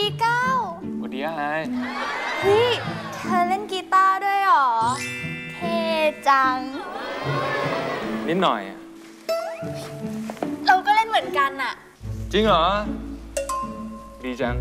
ก้าวสวัสดีไฮเฮ้ยเธอเล่นกีตาร์ด้วยหรอเท่จังนิดหน่อยเราก็เล่นเหมือนกันอะจริงเหรอดีจัง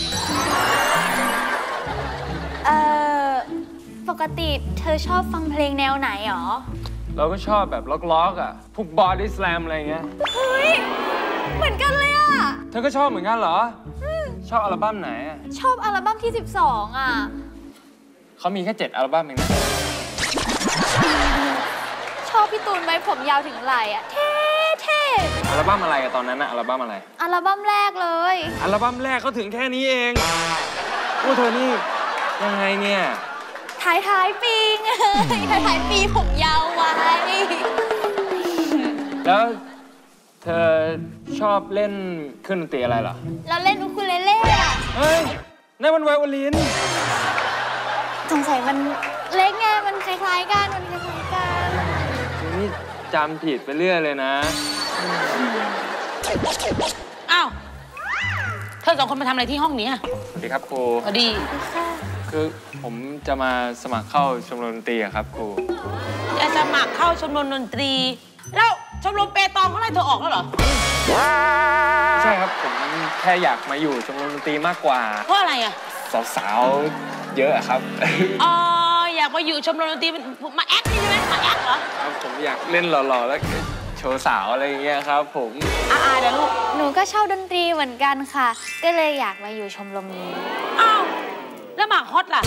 ปกติเธอชอบฟังเพลงแนวไหนหรอเราก็ชอบแบบล็อกๆอ่ะพวกบอดี้สแลมอะไรเงี้ยเฮ้ยเหมือนกันเลยอ่ะเธอก็ชอบเหมือนกันเหรอชอบอัลบั้มไหนชอบอัลบั้มที่12อ่ะเขามีแค่7อัลบั้มเองนะชอบพี่ตูนไว้ผมยาวถึงไหล่อ่ะเท่อัลบั้มอะไรตอนนั้นอะอัลบั้มอะไรอัลบั้มแรกเลยอัลบั้มแรกก็ถึงแค่นี้เองพวกเธอนี่ยังไงเนี่ยท้ายปีไงท้ายปีผมยาวไว้แล้วเธอชอบเล่นเครื่องดนตรีอะไรเหรอเราเล่นอูคูเลเล่อะเฮ้ยนั่นมันไวโอลินสงสัยมันเล็กไงมันคล้ายๆกันนี่จำผิดไปเรื่อยเลยนะอ้าวเธอสองคนมาทำอะไรที่ห้องนี้สวัสดีครับครูสวัสดีคือผมจะมาสมัครเข้าชมรมดนตรีครับครูจะสมัครเข้าชมรมดนตรีแล้วชมรมเปตองเขาไล่เธอออกแล้วเหรอใช่ครับผมแค่อยากมาอยู่ชมรมดนตรีมากกว่าเพราะอะไรสาวๆเยอะครับอ๋ออยากมาอยู่ชมรมดนตรีมาแอคนี่ใช่ไหมมาแอคเหรอครับผมอยากเล่นหล่อๆแล้วโชว์สาวอะไรอย่างเงี้ยครับผมเดี๋ยวลูกหนูก็ชอบดนตรีเหมือนกันค่ะก็เลยอยากมาอยู่ชมรมนี้อ้าวแล้วหมากฮอตล่ะ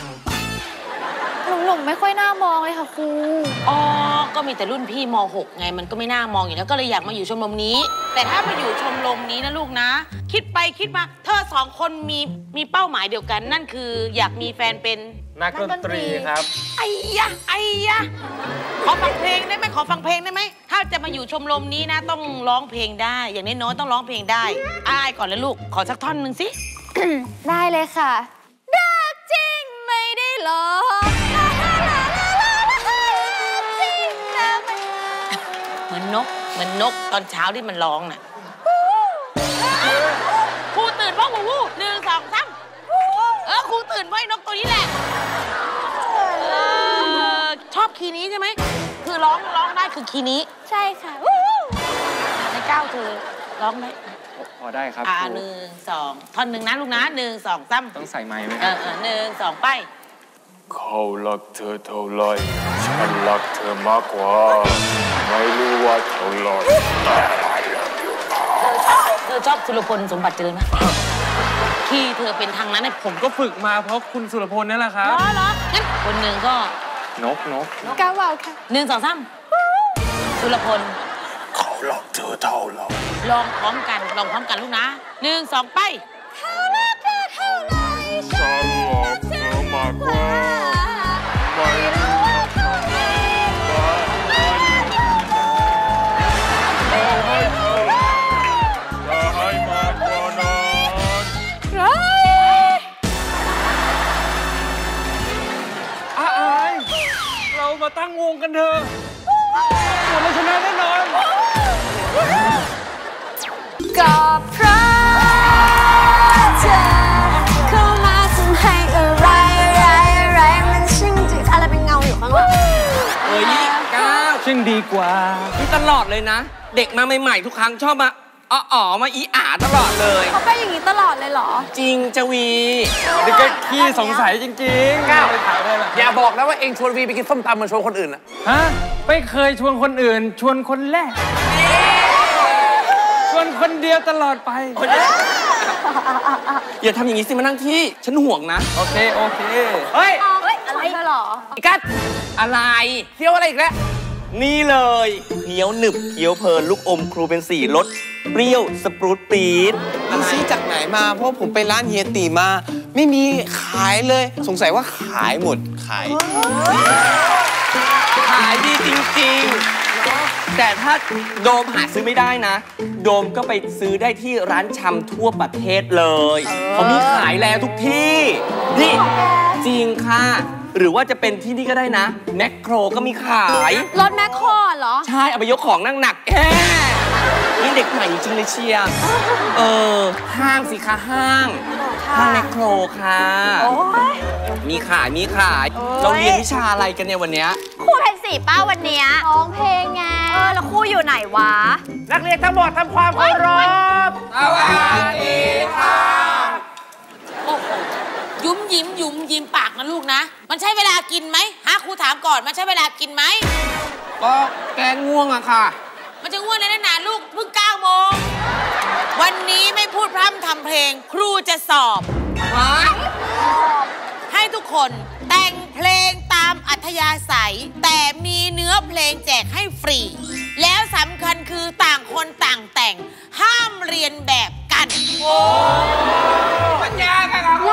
หนุ่มไม่ค่อยน่ามองเลยค่ะครูก็มีแต่รุ่นพี่ม.6 ไงมันก็ไม่น่ามองอยู่แล้วก็เลยอยากมาอยู่ชมรมนี้แต่ถ้ามาอยู่ชมรมนี้นะลูกนะคิดไปคิดมาเธอสองคนมีเป้าหมายเดียวกันนั่นคืออยากมีแฟนเป็นนักดนตรีครับไอ้ยะขอฟังเพลงได้ไหมขอฟังเพลงได้ไหมถ้าจะมาอยู่ชมรมนี้นะต้องร้องเพลงได้อย่างน้อยๆต้องร้องเพลงได้ก่อนเลยลูกขอสักท่อนหนึ่งสิได้เลยค่ะรักจริงไม่ได้หลอกเหมือนนกตอนเช้าที่มันร้องน่ะครูตื่นเพราะวู1 2 3ครูตื่นเพราะไอ้นกตัวนี้แหละชอบคีย์นี้ใช่ไหมคือร้องได้คือคีย์นี้ใช่ค่ะในก้าวเธอร้องได้พอได้ครับ 1 2ท่อนหนึ่งนะลูกนะ1 2 3 ต้องใส่ไมค์ไหม 1 2ไปเขารักเธอเท่าไรฉันรักเธอมากกว่าไม่รู้ว่าเท่าไรเธอชอบสุรพลสมบัติเจริญไหมที่เธอเป็นทางนั้นเนี่ยผมก็ฝึกมาเพราะคุณสุรพลนี่แหละครับเหรองั้นคนหนึ่งก็นกกาวาวค่ะ 1 2 3สุรพลเขารักเธอเท่าไรลองพร้อมกันลูกนะ1 2ไปเขารักเธอเท่าไรฉันรักเธอมากกว่าไม่รู้ว่าเท่าไรให้เท่าไรจะให้มากกว่านั้นเรามาตั้งวงกันเถอะเราชนะแน่นอนก็เพราะเธอเข้ามาทำให้อะไรมันช่างจืดอะไรเป็นเงาอยู่ข้างหลังก้าวช่างดีกว่าที่ตลอดเลยนะเด็กมาใหม่ๆทุกครั้งชอบมามาอีตลอดเลยเขาเป็นอย่างนี้ตลอดเลยเหรอจริงจวีนี่ก็ขี้สงสัยจริงๆก้าวอย่าบอกนะว่าเองชวนวีไปกินส้มตำมาชวนคนอื่นอะฮะไม่เคยชวนคนอื่นชวนคนแรกชวนคนเดียวตลอดไปอย่าทำอย่างนี้สิมานั่งที่ฉันห่วงนะโอเคเฮ้ยอะไรเหรอกัดอะไรเที่ยวอะไรอีกแล้วนี่เลยเหนียวหนึบเคี้ยวเพลินลูกอมครูเป็น4 รสเปรี้ยวสปรูตปี๊ดนี่ซื้อจากไหนมาเพราะผมไปร้านเฮียตีมาไม่มีขายเลยสงสัยว่าขายหมดขายดีจริงๆแต่ถ้าโดมหาซื้อไม่ได้นะโดมก็ไปซื้อได้ที่ร้านชำทั่วประเทศเลยเขามีขายแล้วทุกที่นี่จริงค่ะหรือว่าจะเป็นที่นี่ก็ได้นะแมคโครก็มีขายรถแมคโครเหรอใช่เอาไปยกของหนักนี่เด็กใหม่จริงเลยเชียร์ห้างสิคะห้างค่ะห้างแมคโครค่ะโอ้ยมีขายเราเรียนวิชาอะไรกันเนี่ยวันเนี้ยครูเพนสีป้าวันเนี้ยร้องเพลงไงแล้วครูอยู่ไหนวะนักเรียนทั้งหมดทำความเคารพสวัสดีค่ะโอ้โหยุ่มยิ้มปากนะลูกนะ มันใช่เวลากินไหมฮะครูถามก่อนมันใช่เวลากินไหมก็แกง่วงอะค่ะมันจะง่วงเลยนะลูกเพิ่ง9 โมงวันนี้ไม่พูดพร่ำทำเพลง ครูจะสอบ ให้ทุกคนแต่งเพลงตามอัธยาศัย แต่มีเนื้อเพลงแจกให้ฟรี แล้วสำคัญคือต่างคนต่างแต่ง ห้ามเรียนแบบกันมันยากอะครับ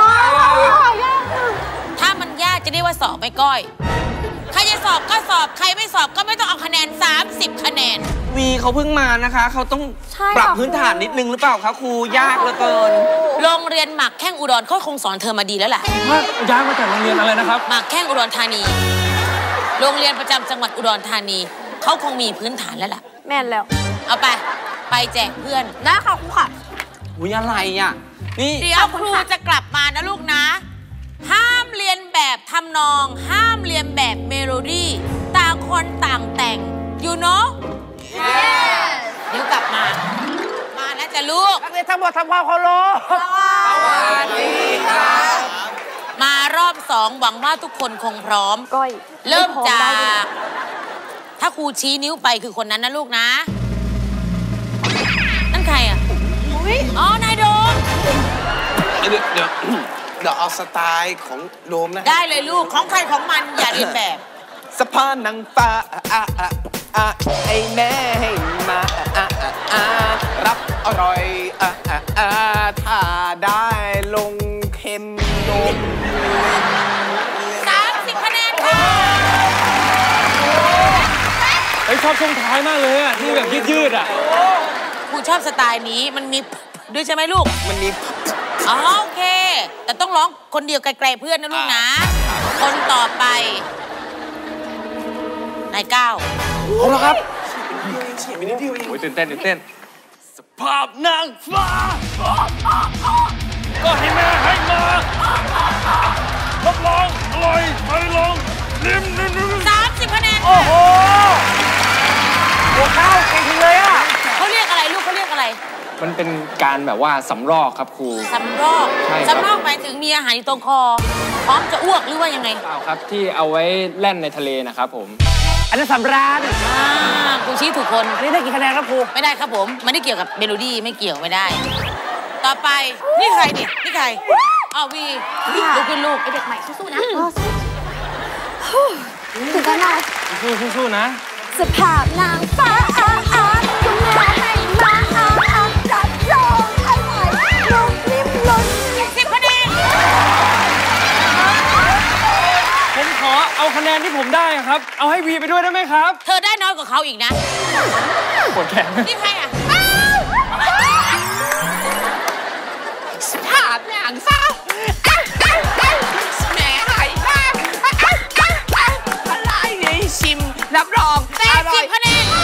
ถ้ามันยากจะเรียกว่าสอบไม่ก้อย ใครจะสอบก็สอบใครไม่สอบก็ไม่ต้องเอาคะแนน30 คะแนนวีเขาเพิ่งมานะคะ เขาต้องใช่ค่ะปรับพื้นฐานนิดนึงหรือเปล่าคะครูยากเหลือเกินโรงเรียนหมักแข้งอุดรเขาคงสอนเธอมาดีแล้วแหละย้ายมาจากโรงเรียนอะไรนะครับหมักแข้งอุดรธานี โรงเรียนประจำจังหวัดอุดรธานีเขาคงมีพื้นฐานแล้วล่ะแม่นแล้วเอาไปแจกเพื่อนได้ค่ะครูค่ะอุ้ยอะไรอ่ะ นี่เดี๋ยวครูจะกลับมานะลูกนะ ห้ามเรียนแบบทำนอง ห้ามเรียนแบบเมโลดี้ต่างคนต่างแต่ง you know เดี๋ยวกลับมา มานะจ๊ะลูกนักเรียนทั้งหมดทำความเคารพมารอบ2หวังว่าทุกคนคงพร้อมก้อยเริ่มไพอจาได้ด้วยก ถ้าครูชี้นิ้วไปคือคนนั้นนะลูกนะ นั่นใครอ่ะอ๋อนายโดมเดี๋ยวเอาสไตล์ของโดมนะได้เลยลูกของใครของมันอย่าเรียนแบบสะพานนางฟ้าไอ้แม่ให้มารับอร่อยถ้าได้ลงเค็มนม 30 คะแนนค่ะไอ้ชอบช่วงท้ายมากเลยอ่ะที่แบบยืดๆอ่ะครูชอบสไตล์นี้มันมีด้วยใช่ไหมลูกมันมีอ๋อโอเค แต่ต้องร้องคนเดียวไกลๆเพื่อนนะลูกนะ คนต่อไปนายก้าวเอาละครับเฉียดไปนิดเดียวเองโอ้ยตื่นเต้น สภาพนางฟ้า ก็ให้แม่ให้มารับรองอร่อยไปลองลิ้มนึง 30 คะแนนโอ้โหหัวข้าวเก่งเลยอ่ะเขาเรียกอะไรลูกเขาเรียกอะไรมันเป็นการแบบว่าสำรอกครับครูสำรอกใช่ครับสำรอกหมายถึงมีอาหารอยู่ตรงคอ พร้อมจะอ้วกหรือว่ายังไงเปล่าครับที่เอาไว้แล่นในทะเลนะครับผมอันนี้สำราญครูชี้ถูกคนอันนี้ได้กี่คะแนนครับครูไม่ได้ครับผม มันไม่เกี่ยวกับเมโลดี้ไม่เกี่ยวไม่ได้ ต่อไป นี่ใครนี่ใครอ้าววีลูกขึ้นลูกไอเด็กใหม่สู้ๆนะถึงกันหน่อยสู้ๆนะสภาพนางฟ้าคุณแม่ให้มาจัดลงอร่อยลงลิ้มล้น 10 คะแนนผมขอเอาคะแนนที่ผมได้ครับ เอาให้วีไปด้วยได้ไหมครับเธอได้น้อยกว่าเขาอีกนะปวดแขนนี่ใครอ่ะสภาพนางฟ้าแม่ไหายมากอะไรนี่ชิมรับรองอร่อย 80 คะแนน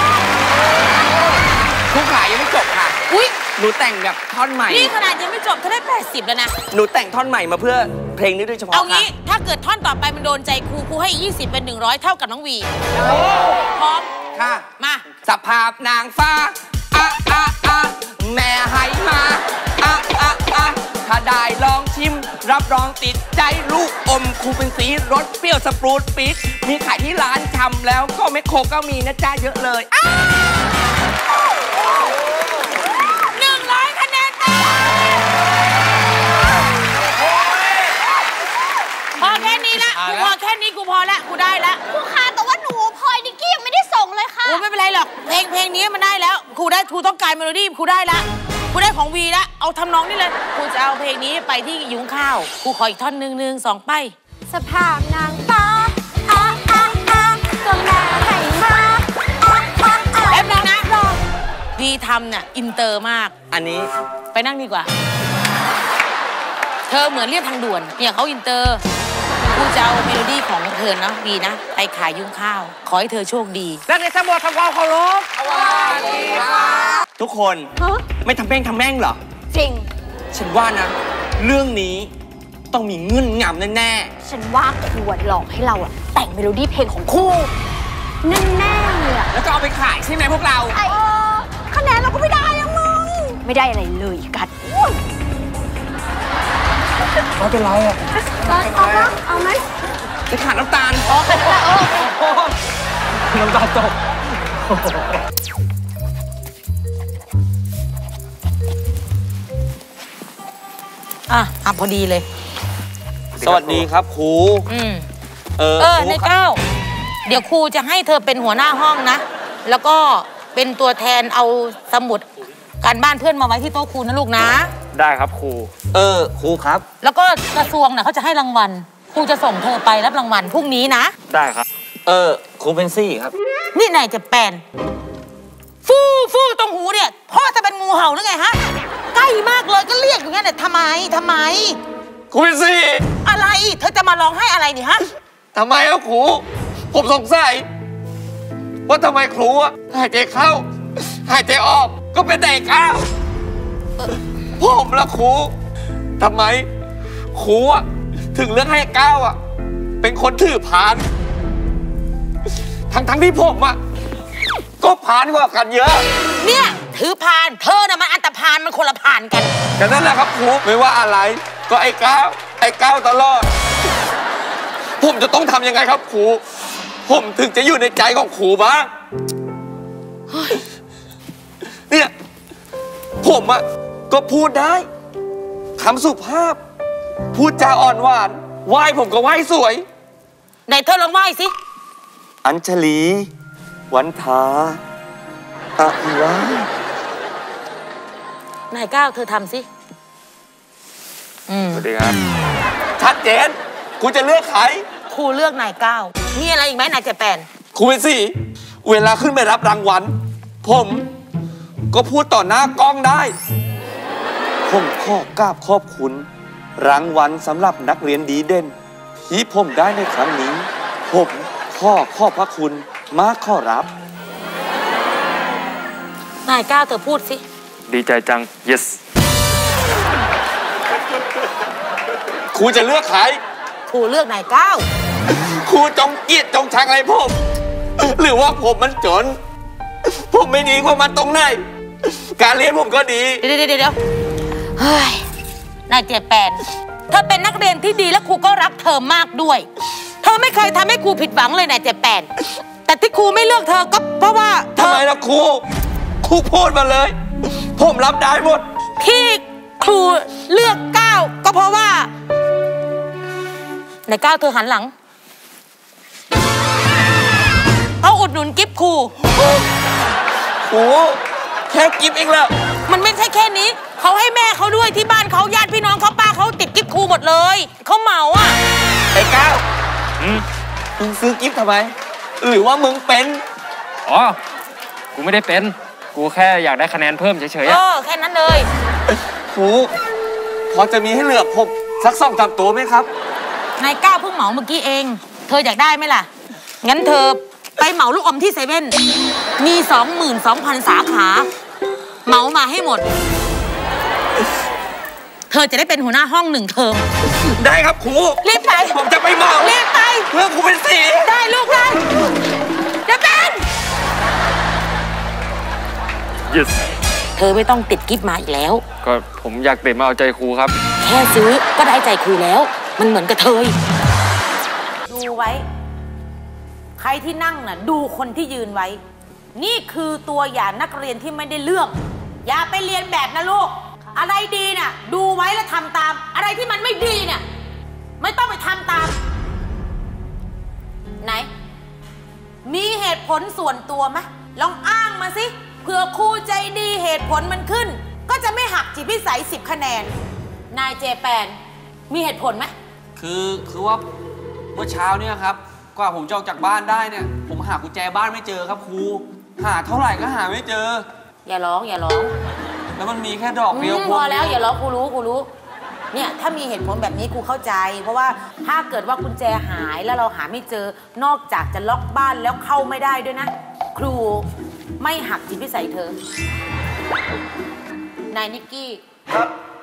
ทุกขายยังไม่จบค่ะอุ้ยหนูแต่งแบบท่อนใหม่นี่ขนาดยังไม่จบเธอได้ 80 แล้วนะหนูแต่งท่อนใหม่มาเพื่อเพลงนี้โดยเฉพาะเอาค่ะงี้ถ้าเกิดท่อนต่อไปมันโดนใจครูให้ 20 เป็น 100 เท่ากับน้องวี พร้อมค่ะมาสภาพนางฟ้าแม่ให้มาถ้าได้ลองชิม รับรองติดใจลูกอมคูเป็นสีรสเปรี้ยวสปรูตปิดมีขายที่ร้านชำแล้วก็แมคโครก็มีนะจ๊ะเยอะเลย 100 คะแนนเต็มพอแค่นี้ละกูพอแค่นี้กูพอละกูได้ละครูคะแต่ว่าหนูพลอยนิกกี้ยังไม่ได้ส่งเลยค่ะกูไม่เป็นไรหรอกเพลงนี้มันได้แล้วครูต้องการเมโลดี้ครูได้ละครูได้ของวีละเอาทำนองนี่เลยครูจะเอาเพลงนี้ไปที่ยุ้งข้าวครูขออีกท่อนหนึ่ง2 ไปสภาพนางฟ้าก็แม่ให้มาแป๊บนึงนะวีทำเนี่ยอินเตอร์มากอันนี้ไปนั่งดีกว่า เธอเหมือนเรียบทางด่วนเนี่ยเขาอินเตอร์ครูจะเอาเมโลดี้ของเธอนะวีนะไปขายยุ้งข้าวขอให้เธอโชคดีนักเรียนทั้งหมดทำความเคารพทุกคนไม่ทำแม่งเหรอจริงฉันว่านะเรื่องนี้ต้องมีเงื่อนงำแน่ฉันว่าครูหลอกให้เราอะแต่งเมโลดี้เพลงของครูแน่ๆเลยอะๆแล้วก็เอาไปขายใช่ไหมพวกเราคะแนนเราก็ไม่ได้อะมึงไม่ได้อะไรเลยกัดไม่เป็นไรอ่ะเอาไหมจะขาดน้ำตาลน้ำตาตกอ่ะพอดีเลยสวัสดีครับครูอืมครูในครับก้าวเดี๋ยวครูจะให้เธอเป็นหัวหน้าห้องนะ แล้วก็เป็นตัวแทนเอาสมุดการบ้านเพื่อนมาไว้ที่โต๊ะครูนะลูกนะได้ครับครูครูครับแล้วก็กระทรวงน่ะเขาจะให้รางวัล ครูจะส่งเธอไปรับรางวัลพรุ่งนี้นะได้ครับครูเป็นซี่ครับนี่นายจะแปลนฟูตรงหูเนี่ยพ่อจะเป็นงูเห่าหรือไงฮะ ใกล้มากเลยก็เรียกอย่างนั้นเนี่ยทำไมครูเป็นซี่อะไร เธอจะมาร้องไห้อะไรนี่ฮะทำไมครับครู ผมสงสัยว่าทำไมครูอะหายใจเข้า หายใจออกก็เป็นเด็กอ้าวผมละครูทำไมครูอะถึงเลือกให้ก้าวอะเป็นคนถือพาน ทั้งที่ผมอะก็พานกว่ากันเยอะเนี่ยถือพาน เธอน่ะมันอันตพานมันคนละพานกันแต่นั่นแหละครับครูไม่ว่าอะไร ก็ไอ้ก้าวตลอด ผมจะต้องทำยังไงครับครูผมถึงจะอยู่ในใจของครูบ้างเนี่ยผมอะก็พูดได้คำสุภาพ พูดจาอ่อนหวานไหว้ผมก็ไหว้สวยไหนเธอลองไหว้สิอัญชลี วันทาอะอีวานายก้าวเธอทำสิสวัสดีครับชัดเจนกูจะเลือกใครครูเลือกนายก้าวมีอะไรอีกไหมนายเจแปนครูเป็นสี่เวลาขึ้นไปรับรางวัลผมก็พูดต่อหน้ากล้องได้ ผมขอกราบขอบคุณ รางวัลสำหรับนักเรียนดีเด่นที่ผมได้ในครั้งนี้ ผมขอบพระคุณมากขอรับนายก้าวเธอพูดสิดีใจจัง yes ครูจะเลือกใครครูเลือกนายก้าวครูจงเกลียดจงชังอะไรผม หรือว่าผมมันจน ผมไม่ดีกว่ามันตรงไหน การเรียนผมก็ดีเดี๋ยวเฮ้ยนายเจแปนเธอเป็นนักเรียนที่ดีและครูก็รักเธอมากด้วย เธอไม่เคยทำให้ครูผิดหวังเลยนายเจแปนแต่ที่ครูไม่เลือกเธอก็เพราะว่าเธทำอไมล่ะครูพูดมาเลย ผมรับได้หมดที่ครูเลือกก้าวก็เพราะว่านายก้าวเธอหันหลังเขาอุดหนุนกิฟต์ครูครูแค่กิฟเองแล้วมันไม่ใช่แค่นี้เขาให้แม่เขาด้วยที่บ้านเขาญาติพี่น้องเขาป้าเขาติดกิฟต์ครูหมดเลยเขาเหมาอ่ะไอ้ก้าวมึงซื้อกิฟทำไม หรือว่ามึงเป็นอ๋อ กูไม่ได้เป็น กูแค่อยากได้คะแนนเพิ่มเฉยๆอะแค่นั้นเลยครูพอจะมีให้เหลือผมสัก2-3 ตัวไหมครับนายก้าวเพิ่งเหมาเมื่อกี้เอง เธออยากได้ไหมล่ะ งั้นเธอไปเหมาลูกอมที่เซเว่น มี 22,000 สาขา เหมามาให้หมด เธอจะได้เป็นหัวหน้าห้อง1 เทอมได้ครับครูรีบไปผมจะไปเหมารีบไปเพื่อครูเป็นสีได้ลูกได้จะเป็น yes เธอไม่ต้องติดกิฟต์มาอีกแล้วก็ผมอยากเตะมาเอาใจครูครับแค่ซื้อก็ได้ใจครูแล้ว มันเหมือนกับเธอดูไว้ ใครที่นั่งน่ะดูคนที่ยืนไว้ นี่คือตัวอย่างนักเรียนที่ไม่ได้เรื่อง อย่าไปเรียนแบบนะลูก อะไรดีน่ะดูไว้แล้วทำตาม อะไรที่มันไม่ดีเนี่ยไม่ต้องไปทำตาม ไหน มีเหตุผลส่วนตัวไหมลองอ้างมาสิเผื่อครูใจดีเหตุผลมันขึ้น ก็จะไม่หักจิตวิสัย10 คะแนน นายเจแปนมีเหตุผลไหมคือว่าเมื่อเช้าเนี่ยครับกว่าผมจะออกจากบ้านได้เนี่ย ผมหากุญแจบ้านไม่เจอครับครูหาเท่าไหร่ก็หาไม่เจออย่าร้องแล้วมันมีแค่ดอกเดียวพอแล้วอย่าร้องครูรู้เนี่ยถ้ามีเหตุผลแบบนี้ครูเข้าใจ เพราะว่าถ้าเกิดว่ากุญแจหายแล้วเราหาไม่เจอนอกจากจะล็อกบ้านแล้วเข้าไม่ได้ด้วยนะ ครูไม่หักจิตวิสัยเธอนายนิกกี้ครับ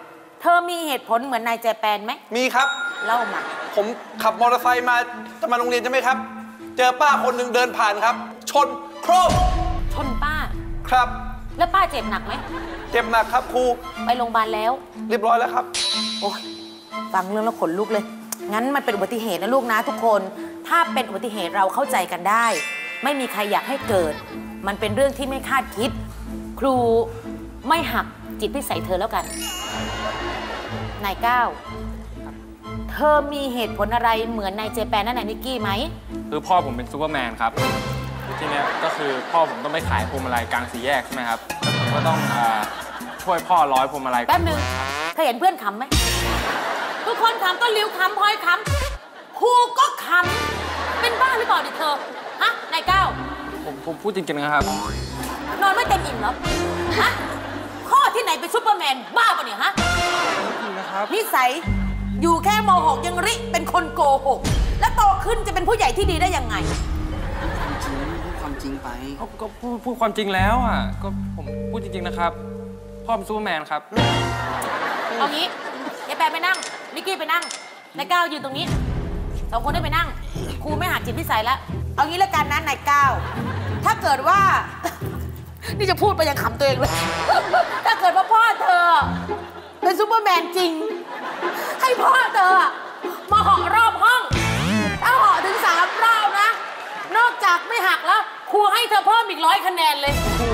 เธอมีเหตุผลเหมือนนายแจแปนไหมมีครับเล่ามาผมขับมอเตอร์ไซค์มาจะมาโรงเรียนใช่ไหมครับ เจอป้าคนหนึ่งเดินผ่านครับ ชนโครมชนป้าครับแล้วป้าเจ็บหนักไหมเจ็บหนักครับครูไปโรงพยาบาลแล้วเรียบร้อยแล้วครับโอ้ยฟังเรื่องแล้วขนลุกเลย งั้นมันเป็นอุบัติเหตุนะลูกนะทุกคน ถ้าเป็นอุบัติเหตุเราเข้าใจกันได้ ไม่มีใครอยากให้เกิด มันเป็นเรื่องที่ไม่คาดคิด ครูไม่หักจิตพิสัยเธอแล้วกัน นายก้าวเธอมีเหตุผลอะไรเหมือนนายเจแปนและนายนิกกี้ไหมคือพ่อผมเป็นซูเปอร์แมนครับทีเนี้ยก็คือพ่อผมต้องไปขายพวงมาลัยกลางสี่แยกใช่ไหมครับแล้วผมก็ต้องช่วยพ่อร้อยพวงมาลัยแป๊บนึงเธอเห็นเพื่อนขำไหม ทุกคนขำต้นริ้วขำพลอยขำครูก็ขำเป็นบ้าหรือเปล่าดิเธอ ฮะ นายก้าวผมพูดจริงๆนะครับนอนไม่เต็มอิ่มเหรอ ฮะ พ่อที่ไหนเป็นซุปเปอร์แมนบ้าปะเนี่ยฮะจริงนะครับนิสัยอยู่แค่ม.6 ยังริเป็นคนโกหก แล้วโตขึ้นจะเป็นผู้ใหญ่ที่ดีได้ยังไงความจริงไปก็พูดความจริงแล้วอ่ะก็ผมพูดจริงๆนะครับพ่อเป็นซูเปอร์แมนครับเอางี้ยายแปรไปนั่ง นิกกี้ไปนั่ง นายก้าวยืนตรงนี้ สองคนได้ไปนั่ง ครูไม่หักจิตพิสัยแล้ว เอางี้แล้วกันนะนายก้าว ถ้าเกิดว่า นี่จะพูดไปยังขำตัวเองเลย ถ้าเกิดว่าพ่อเธอ เป็นซูเปอร์แมนจริง ให้พ่อเธอมาเหาะรอบห้อง ถ้าเหาะถึง3 รอบนะ นอกจากไม่หักแล้ว ครูให้เธอเพิ่มอีก100 คะแนนเลย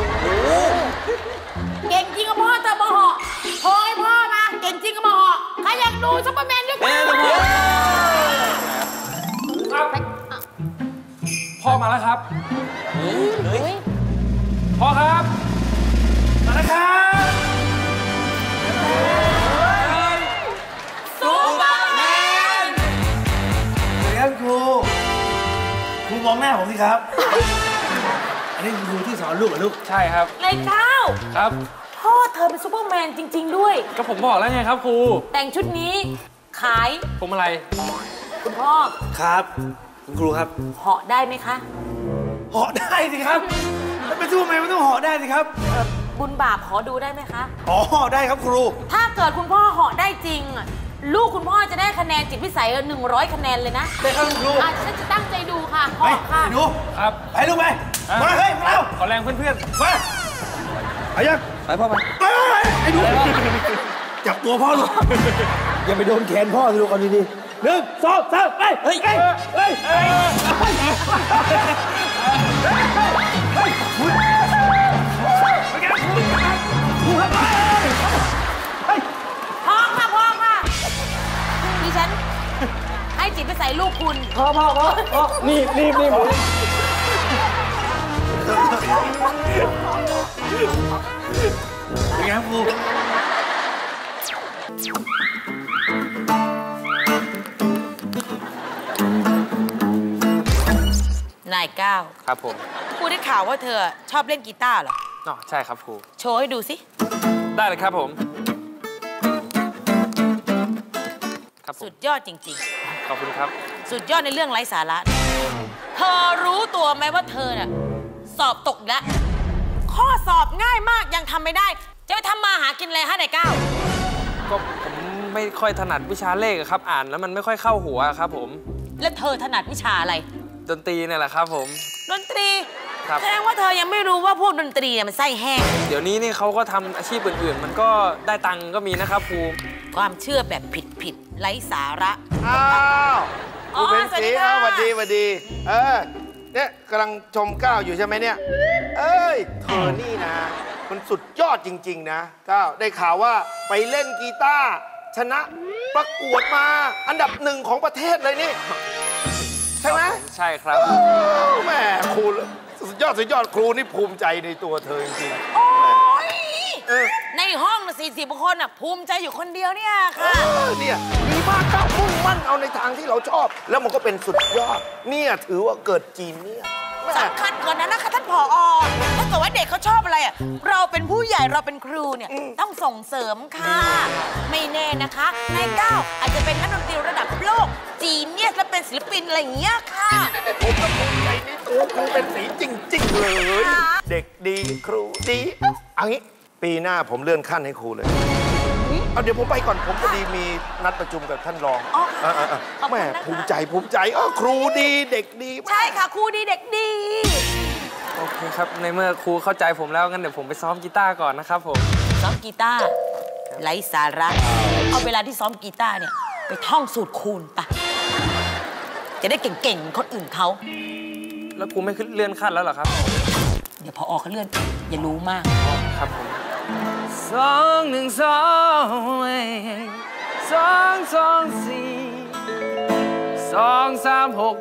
เก่งจริงก็พ่อเธอมาเหาะโทรให้พ่อมา เก่งจริงก็มาเหาะใครอยากดูซูเปอร์แมนยกมือพ่อมาแล้วครับเฮ้ยพ่อครับ มาแล้วครับซูเปอร์แมนสวัสดีครับครู ครูมองหน้าผมสิครับ อันนี้ครูที่สอนลูกเหรอลูกใช่ครับนายก้าวครับพ่อเธอเป็นซูเปอร์แมนจริง ๆ ด้วยก็ผมบอกแล้วไงครับครูแต่งชุดนี้ ขายพวงมาลัยคุณพ่อครับ คุณครูครับเหาะได้ไหมคะเหาะได้สิครับมันเป็นซูเปอร์แมนมันต้องเหาะได้สิครับบุญบาปขอดูได้ไหมคะอ๋อได้ครับครูถ้าเกิดคุณพ่อเหาะได้จริงอะลูกคุณพ่อจะได้คะแนนจิตพิสัย100 คะแนนเลยนะได้ครับคุณครูฉันจะตั้งใจดูค่ะไปเหาะค่ะไปดูครับไปลูกไป มาเฮ้ยมาแล้วขอแรงเพื่อนมาไปยังไปพ่อไปไปไอ้ดูจับตัวพ่อลูกอย่าไปโดนแขนพ่อสิลูกเอาดีๆ1 2 3ไปเฮ้ยเฮ้ยเฮ้ยพอค่ะพอค่ะดิฉันให้จิตพิสัยลูกคุณพ่อนี่หมู เป็นไงครับครูนายก้าวๆ ครับผมครูได้ข่าวว่าเธอชอบเล่นกีตาร์เหรออ๋อใช่ครับครูโชว์ให้ดูสิได้เลยครับผม ครับผสุมดยอดจริงขอบคุณครับๆ สุดยอดในเรื่องไร้สาระ เธอรู้ตัวไหมว่าเธอน่ะสอบตกอีกแล้ว ข้อสอบง่ายมากยังทำไม่ได้ จะไปทำมาหากินอะไรฮะนายก้าวก็ผมไม่ค่อยถนัดวิชาเลขอะครับ อ่านแล้วมันไม่ค่อยเข้าหัวครับผมแล้วเธอถนัดวิชาอะไรดนตรีเนี่ยแหละครับผมดนตรีครับแสดงว่าเธอยังไม่รู้ว่าพวกดนตรีเนี่ยมันไส้แห้งเดี๋ยวนี้นี่เขาก็ทำอาชีพอื่นๆ มันก็ได้ตังค์ก็มีนะครับครูความเชื่อแบบผิดไร้สาระอ้าวอ๋อคุณเป็นสวัสสีดีค่ะสวัสดี เนี่ยกำลังชมก้าวอยู่ใช่ไหมเนี่ย เอ้ย เธอนี่นะ มันสุดยอดจริง ๆ นะก้าวได้ข่าวว่าไปเล่นกีตาร์ชนะประกวดมาอันดับ1ของประเทศเลยนี่ ใช่ไหมใช่ครับแม่ครูสุดยอดครูนี่ภูมิใจในตัวเธอจริงโอ๊ยเออในห้อง40 คนน่ะภูมิใจอยู่คนเดียวเนี่ยค่ะเนี่ยดีมากก้าวมุ่งมั่นเอาในทางที่เราชอบ แล้วมันก็เป็นสุดยอด เนี่ยถือว่าเกิดจีนเนี่ยแม่สำคัญกว่านั้นนะคะท่านผอ.ถ้าเกิดว่าเด็กเขาชอบอะไรอ่ะเราเป็นผู้ใหญ่เราเป็นครูเนี่ยต้องส่งเสริมค่ะ ไม่แน่นะคะนายก้าวอาจจะเป็นนักดนตรีระดับโลกจีนเนี่ยและเป็นศิลปินอะไรอย่างเงี้ยค่ะผมก็ภูมิใจในตัวครูเป็นสีจริง ๆ เลยค่ะเด็กดีครูดีเอางี้ ปีหน้าผมเลื่อนขั้นให้ครูเลยเอาเดี๋ยวผมไปก่อนผมพอดีมีนัดประชุมกับท่านรองแม่ภูมิใจครูดีเด็กดีใช่ค่ะครูดีเด็กดีโอเคครับ ในเมื่อครูเข้าใจผมแล้วงั้นเดี๋ยวผมไปซ้อมกีตาร์ก่อนนะครับผมซ้อมกีตาร์ไร้สาระเอาเวลาที่ซ้อมกีตาร์เนี่ยไปท่องสูตรคูณปะจะได้เก่งๆคนอื่นเขาแล้วครูไม่ขึ้นเลื่อนขั้นแล้วเหรอครับเดี๋ยวพอออกเขาเลื่อนอย่ารู้มากครับผม2 1 2 2 2 4 2 3 6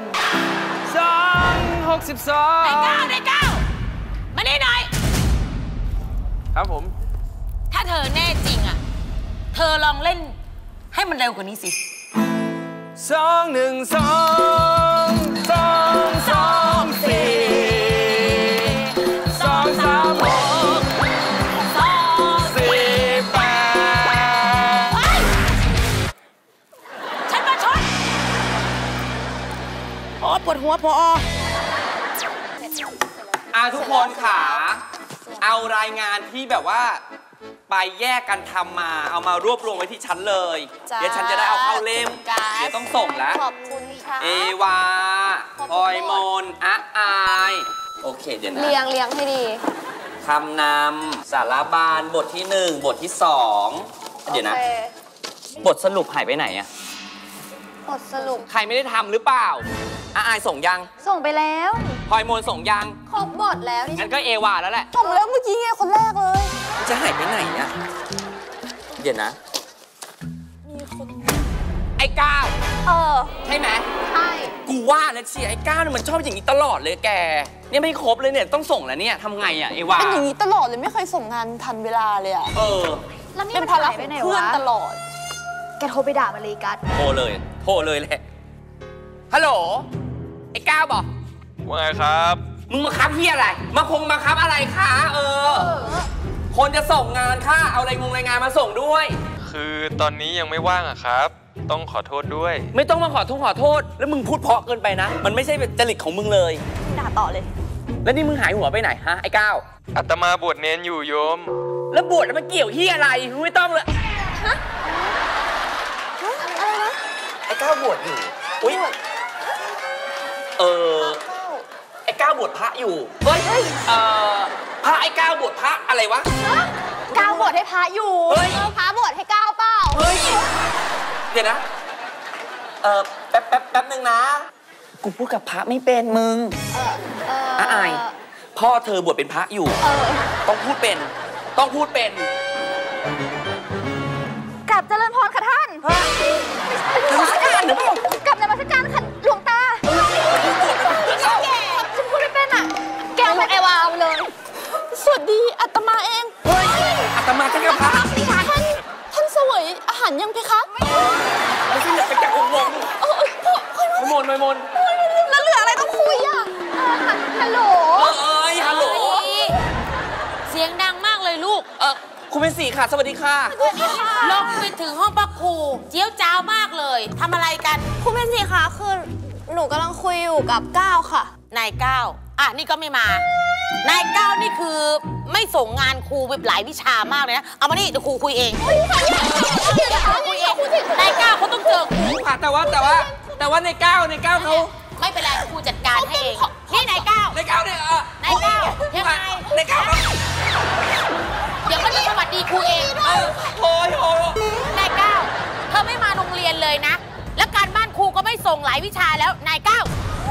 2 62 ในเก้ามานี่หน่อยครับผมถ้าเธอแน่จริงอ่ะเธอลองเล่นให้มันเร็วกว่านี้สิ 2 1 2 2 2 4 2 3 6 ปวดหัวพอทุกคนค่ะเอารายงานที่แบบว่าไปแยกกันทำมาเอามารวบรวมไว้ที่ฉันเลยเดี๋ยวฉันจะได้เอาเข้าเล่มเดี๋ยวต้องส่งแล้วขอบคุณค่ะเอวาพลอยมนอายโอเคเดี๋ยวนะเรียงให้ดีคำนำสารบาลบทที่1บทที่2เดี๋ยวนะบทสรุปหายไปไหนอะบทสรุปใครไม่ได้ทำหรือเปล่าอายส่งยังส่งไปแล้วพลอยมนส่งยังครบบทแล้วงั้นก็เอวาแล้วแหละส่งแล้วเมื่อกี้ไงคนแรกเลยจะหายไปไหนอะเดี๋ยวนะมีคนไอ้ก้าวใช่ไหมใช่กูว่าแล้วเชียร์ไอ้ก้าวมันชอบอย่างนี้ตลอดเลยแกเนี่ยไม่ครบเลยเนี่ยต้องส่งแล้วเนี่ยทำไงอะเอวาเป็นอย่างนี้ตลอดเลยไม่เคยส่งงานทันเวลาเลยอะแล้วนี่มันหายไปไหนวะเพื่อนตลอดแกโทรไปด่ามาเลยกัสโทรเลยแหละฮัลโหลไอ้ก้าวบอกว่าไงครับมึงมาคับเฮียอะไรมาคับอะไรคะคนจะส่งงานค่ะเอารายงานมาส่งด้วยคือตอนนี้ยังไม่ว่างอะครับต้องขอโทษด้วยไม่ต้องมาขอโทษแล้วมึงพูดเพราะเกินไปนะมันไม่ใช่จริตของมึงเลยด่าต่อเลยแล้วนี่มึงหายหัวไปไหนฮะไอ้ก้าวอาตมาบวชเนนอยู่โยมแล้วบวชแล้วมันเกี่ยวเฮียอะไรมึงไม่ต้องเลยอะไรนะไอ้ก้าวบวชอยู่อุ๊ยไอ้ก้าวบวชพระอยู่เฮ้ยพระไอ้ก้าวบวชพระอะไรวะก้าวบวชให้พระอยู่พระบวชให้ก้าวเปล่าเฮ้ยเดี๋ยวนะแป๊บนึงนะกูพูดกับพระไม่เป็นมึงอายพ่อเธอบวชเป็นพระอยู่ต้องพูดเป็นกลับเจริญพรค่ะท่านนมัสการหรือเปล่ากับนมัสการค่ะหลวงตาฉันพูดไม่เป็นอ่ะแกเอาเอวาเอาเลยสวัสดีอาตมาเองอาตมาจะกับพระท่านเสวยอาหารยังเพคะไม่ใช่ไปจับวงมนแล้วเหลืออะไรต้องคุยอ่ะฮัลโหลฮัลโหลเสียงดังมากเลยลูกคุณเป็นสีค่ะสวัสดีค่ะลงไปถึงห้องพักครูเจี๊ยวจ้าวมากเลยทำอะไรกันคุณเป็นสีค่ะคือหนูกำลังคุยอยู่กับก้าวค่ะนายก้าวนี่ก็ไม่มานายก้าวนี่คือไม่ส่งงานครูไปหลายวิชามากเลยนะเอามานี่เดี๋ยวครูคุยเองนายก้าวเขาต้องเจอครูค่ะแต่ว่าในก้าวเขาไม่เป็นไรครูจัดการให้เองนี่นายก้าวเนี่ยนายก้าวยังไงนายก้าวเดี๋ยวก็จะสวัสดีครูเองโอ้ยนายก้าวเธอไม่มาโรงเรียนเลยนะแล้วการบ้านครูก็ไม่ส่งหลายวิชาแล้วนายก้าว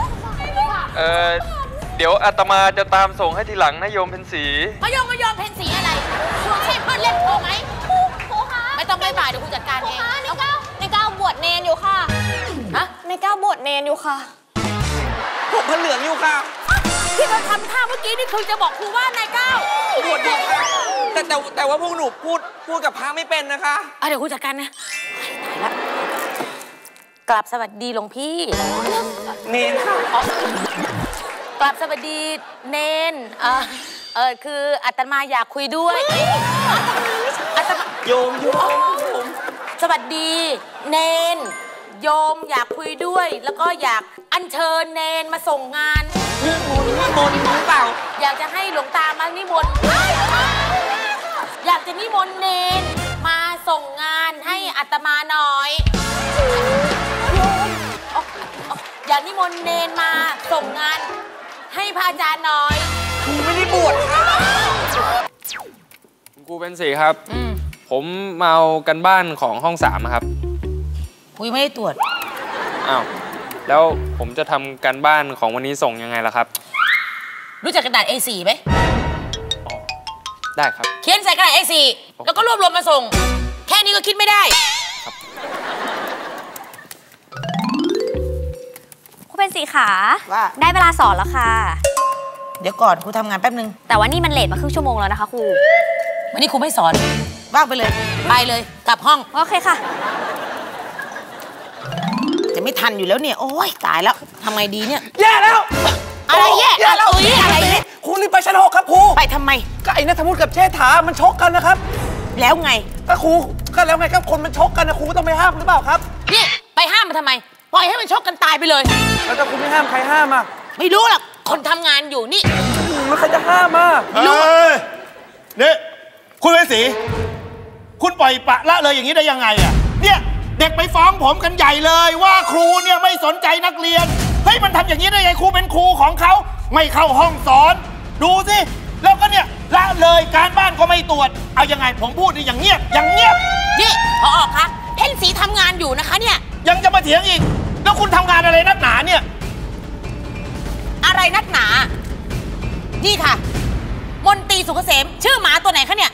เดี๋ยวอาตมาจะตามส่งให้ทีหลังนะโยมเพ็ญศรีโยมเพ็ญศรีอะไรครูใช่เพื่อนเล่นโทรไหมไม่ต้องไม่บ่ายเดี๋ยวครูจัดการเองในก้าวบวชเนนอยู่ค่ะในก้าวบวชเนนอยู่ค่ะผมผ้าเหลืองอยู่ค่ะที่เราทำท่าเมื่อกี้นี่คือจะบอกครูว่านายก้าวบวชอยู่ค่ะแต่ว่าพวกหนูพูดกับพระไม่เป็นนะคะเดี๋ยวครูจัดการนะตายละกราบสวัสดีหลวงพี่เนนค่ะกราบสวัสดีเนนคืออาตมาอยากคุยด้วยอาตมาโยมสวัสดีเนนโยมอยากคุยด้วยแล้วก็อยากอัญเชิญเนนมาส่งงานนิมนต์หรือเปล่าอยากจะให้หลวงตามานิมนต์อยากจะนิมนต์เนนมส่งงานให้อาตมาหน่อยอย่านิมนต์เนนมาส่งงานให้พระอาจารย์หน่อยครูไม่ได้บวชครูเป็นสีครับผมมาเอากันบ้านของห้อง3ครับครูไม่ได้ตรวจอ้าวแล้วผมจะทำกันบ้านของวันนี้ส่งยังไงล่ะครับรู้จักกระดาษ A4 ไหมได้ครับเขียนใส่กระดาษ A4 แล้วก็รวบรวมมาส่งแค่นี้ก็คิดไม่ได้ครูเป็นสีขาว่าได้เวลาสอนแล้วค่ะเดี๋ยวก่อนครูทำงานแป๊บนึงแต่ว่านี่มันเลทมาครึ่งชั่วโมงแล้วนะคะครูวันนี้ครูไม่สอนว่างไปเลยไปเลยกลับห้องโอเคค่ะจะไม่ทันอยู่แล้วเนี่ยโอ้ยตายแล้วทำไงดีเนี่ยแย่แล้วอะไรแย่แล้วอะไรครูรีบไปชั้น 6ครับครูไปทำไมก็ไอ้นัทวุฒิกับเชษฐามันชกกันนะครับแล้วไงก็ครูก็แล้วไงครับคนมันชกกันนะครูก็ต้องไปห้ามหรือเปล่าครับนี่ไปห้ามมันทำไมปล่อยให้มันชกกันตายไปเลยแล้วถ้าครูไม่ห้ามใครห้ามอ่ะไม่รู้หรอกคนทำงานอยู่นี่มันใครจะห้ามอ่ะนี่คุณเป็นสีคุณปล่อยปละละเลยอย่างนี้ได้ยังไงอ่ะเนี่ยเด็กไปฟ้องผมกันใหญ่เลยว่าครูเนี่ยไม่สนใจนักเรียนเฮ้ยมันทำอย่างนี้ได้ไงครูเป็นครูของเขาไม่เข้าห้องสอนดูสิแล้วก็เนี่ยละเลยการบ้านก็ไม่ตรวจเอายังไงผมพูดนี่อย่างเงียบนี่พอคะเพ่นสีทำงานอยู่นะคะเนี่ยยังจะมาเถียงอีกแล้วคุณทำงานอะไรนักหนาเนี่ยอะไรนักหนานี่ค่ะมนตรีสุขเกษมชื่อหมาตัวไหนคะเนี่ย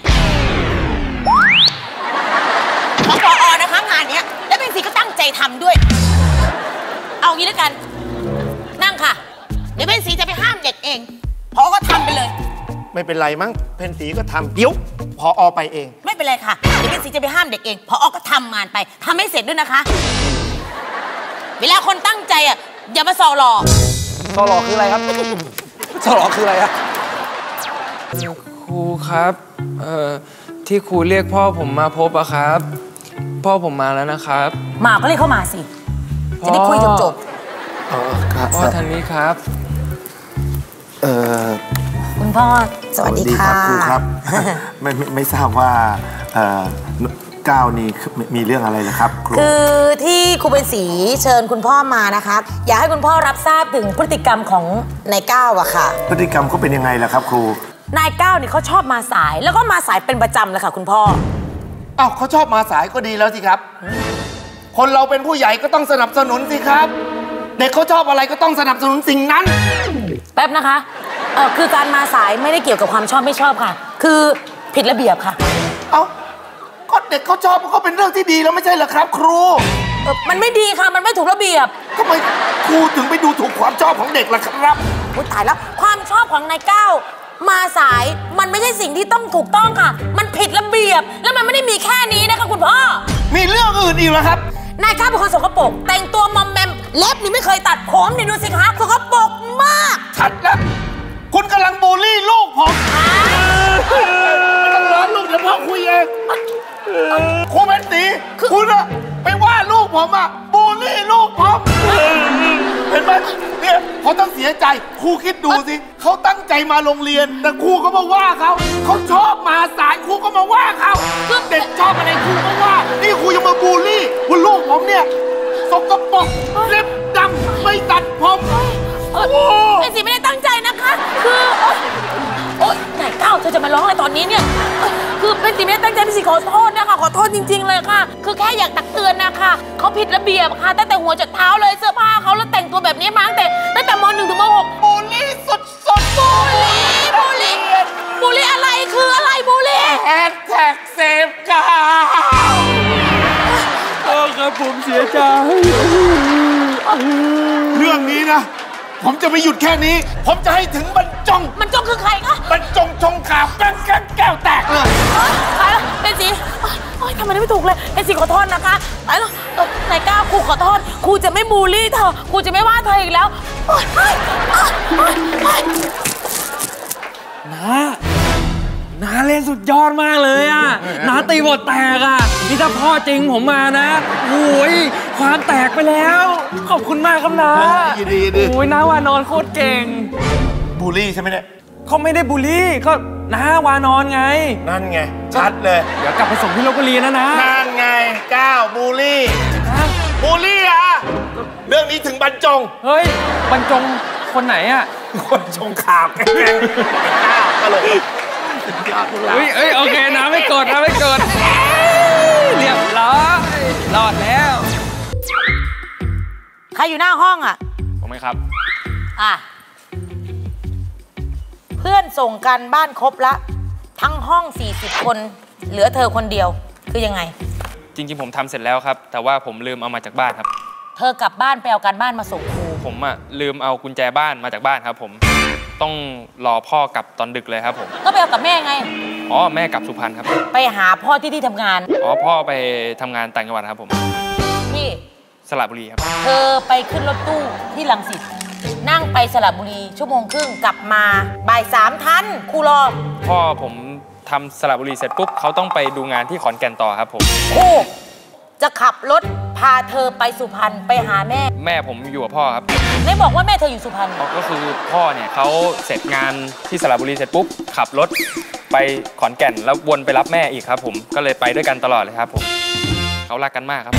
ของปอนะคะงานเนี้ยแล้วเป็นสีก็ตั้งใจทำด้วยเอางี้แล้วกันนั่งค่ะเดี๋ยวเป็นสีจะไปห้ามเด็กเองพอก็ทำไปเลยไม่เป็นไรมั้งเพนสีก็ทำเดี๋ยวพอไปเองไม่เป็นไรค่ะเดี๋ยวเป็นสีจะไปห้ามเด็กเองพอก็ทำงานไปทำให้เสร็จด้วยนะคะเวลาคนตั้งใจอ่ะอย่ามาสอหล่อคืออะไรครับสอหล่อคืออะไรครับครูครับที่ครูเรียกพ่อผมมาพบอะครับพ่อผมมาแล้วนะครับมาก็เรียกเข้ามาสิจะได้คุยจบพ่อทางนี้ครับคุณพ่อสวัสดีค่ะครูครับไม่ทราบว่าก้าวนี่มีเรื่องอะไรนะครับครูคือที่ครูเป็นสีเชิญคุณพ่อมานะคะอยากให้คุณพ่อรับทราบถึงพฤติกรรมของนายก้าวอะค่ะพฤติกรรมเขาเป็นยังไงล่ะครับครูนายก้าวนี่เขาชอบมาสายแล้วก็มาสายเป็นประจำเลยค่ะคุณพ่ออ้าวเขาชอบมาสายก็ดีแล้วสิครับคนเราเป็นผู้ใหญ่ก็ต้องสนับสนุนสิครับเด็กเขาชอบอะไรก็ต้องสนับสนุนสิ่งนั้นแป๊บนะคะคือการมาสายไม่ได้เกี่ยวกับความชอบไม่ชอบค่ะคือผิดระเบียบค่ะเอ้าก็เด็กเขาชอบก็เป็นเรื่องที่ดีแล้วไม่ใช่เหรอครับครูมันไม่ดีค่ะมันไม่ถูกระเบียบทำไมครูถึงไปดูถูกความชอบของเด็กล่ะครับตายแล้วความชอบของนายก้าวมาสายมันไม่ใช่สิ่งที่ต้องถูกต้องค่ะมันผิดระเบียบแล้วมันไม่ได้มีแค่นี้นะคะคุณพ่อมีเรื่องอื่นอีกเหรอครับนายก้าวเป็นคนสกปรกแต่งตัวมอมแมมเล็บนี่ไม่เคยตัดผมนี่ดูสิคะสกปรกมากชัดแล้วคุณกำลังบูลลี่ลูกผมไม่ต้องร้อนลูกเดี๋ยวพ่อคุยเองครูเป็นสีคุณอะไปว่าลูกผมอะบูลลี่ลูกผมเห็นไหมเนี่ยเขาต้องเสียใจครูคิดดูสิเขาตั้งใจมาโรงเรียนแต่ครูก็มาว่าเขาชอบมาสายครูก็มาว่าเขาเด็กชอบอะไรครูก็ว่านี่ครูยังมาบูลลี่ว่าลูกผมเนี่ยสกปรกเล็บดำไม่ตัดผมเป็นสีไม่ได้ตั้งใจนะคะคือโอ๊ยนายก้าวเธอจะมาร้องอะไรตอนนี้เนี่ยคือเป็นสีไม่ได้ตั้งใจเป็นสีขอโทษนะคะขอโทษจริงๆเลยค่ะคือแค่อยากตักเตือนนะคะเขาผิดระเบียบค่ะตั้งแต่หัวจนเท้าเลยเสื้อผ้าเขาแล้วแต่งตัวแบบนี้มาตั้งแต่ม.1 ถึงม.6 บูลลี่สุดบูลลี่อะไรคืออะไรบูลลี่แฮชแท็กเซฟก้าวครับผมเสียใจเรื่องนี้นะผมจะไม่หยุดแค่นี้ผมจะให้ถึงบรรจงคือใครคะบรรจงชงข่าวแก้วแตกเลยเป็นสีทำไมไม่ถูกเลยเป็นสีขอโทษนะคะนายก้าวครูขอโทษครูจะไม่บูลลี่เธอครูจะไม่ว่าเธออีกแล้วน้าเล่นสุดยอดมากเลยอ่ะน้าตีบทแตกอ่ะนี่ถ้าพ่อจริงผมมานะโอ้ยความแตกไปแล้วขอบคุณมากครับน้ายินดีโอ้ยน้าว่านอนโคตรเก่งบูลลี่ใช่ไหมเนี่ยเขาไม่ได้บูลลี่ก็น้าวานอนไงนั่นไง ชัดเลยเดี๋ยวกลับไปส่งที่ลพบุรีนะนั่นไงก้าวบูลลี่บูลลี่อะเรื่องนี้ถึงบรรจงเฮ้ยบรรจงคนไหนอะคนชงข่าวแกงก้าวตลกยอดแล้วเอ้ยโอเคนะไม่กดนะไม่กดเรียบร้อยรอดแล้วใครอยู่หน้าห้องอ่ะผมไหมครับอ่ะ เพื่อนส่งกันบ้านครบละทั้งห้อง40 คนเหลือเธอคนเดียวคือยังไงจริงๆผมทำเสร็จแล้วครับแต่ว่าผมลืมเอามาจากบ้านครับเธอกลับบ้านไปเอาการบ้านมาส่งครูผมอะลืมเอากุญแจบ้านมาจากบ้านครับผมต้องรอพ่อกลับตอนดึกเลยครับผมก็ไปเอากับแม่ไงอ๋อแม่กลับสุพรรณครับไปหาพ่อที่ทำงานอ๋อพ่อไปทำงานต่างจังหวัดครับผมพี่สระบุรีครับเธอไปขึ้นรถตู้ที่รังสิตนั่งไปสระบุรีชั่วโมงครึ่งกลับมาบ่าย 3ทันครูรอพ่อผมทำสระบุรีเสร็จปุ๊บเขาต้องไปดูงานที่ขอนแก่นต่อครับผมครูจะขับรถพาเธอไปสุพรรณไปหาแม่แม่ผมอยู่กับพ่อครับไม่บอกว่าแม่เธออยู่สุพรรณก็คือพ่อเนี่ยเขาเสร็จงานที่สระบุรีเสร็จปุ๊บขับรถไปขอนแก่นแล้ววนไปรับแม่อีกครับผมก็เลยไปด้วยกันตลอดเลยครับผมเขารักกันมากครับ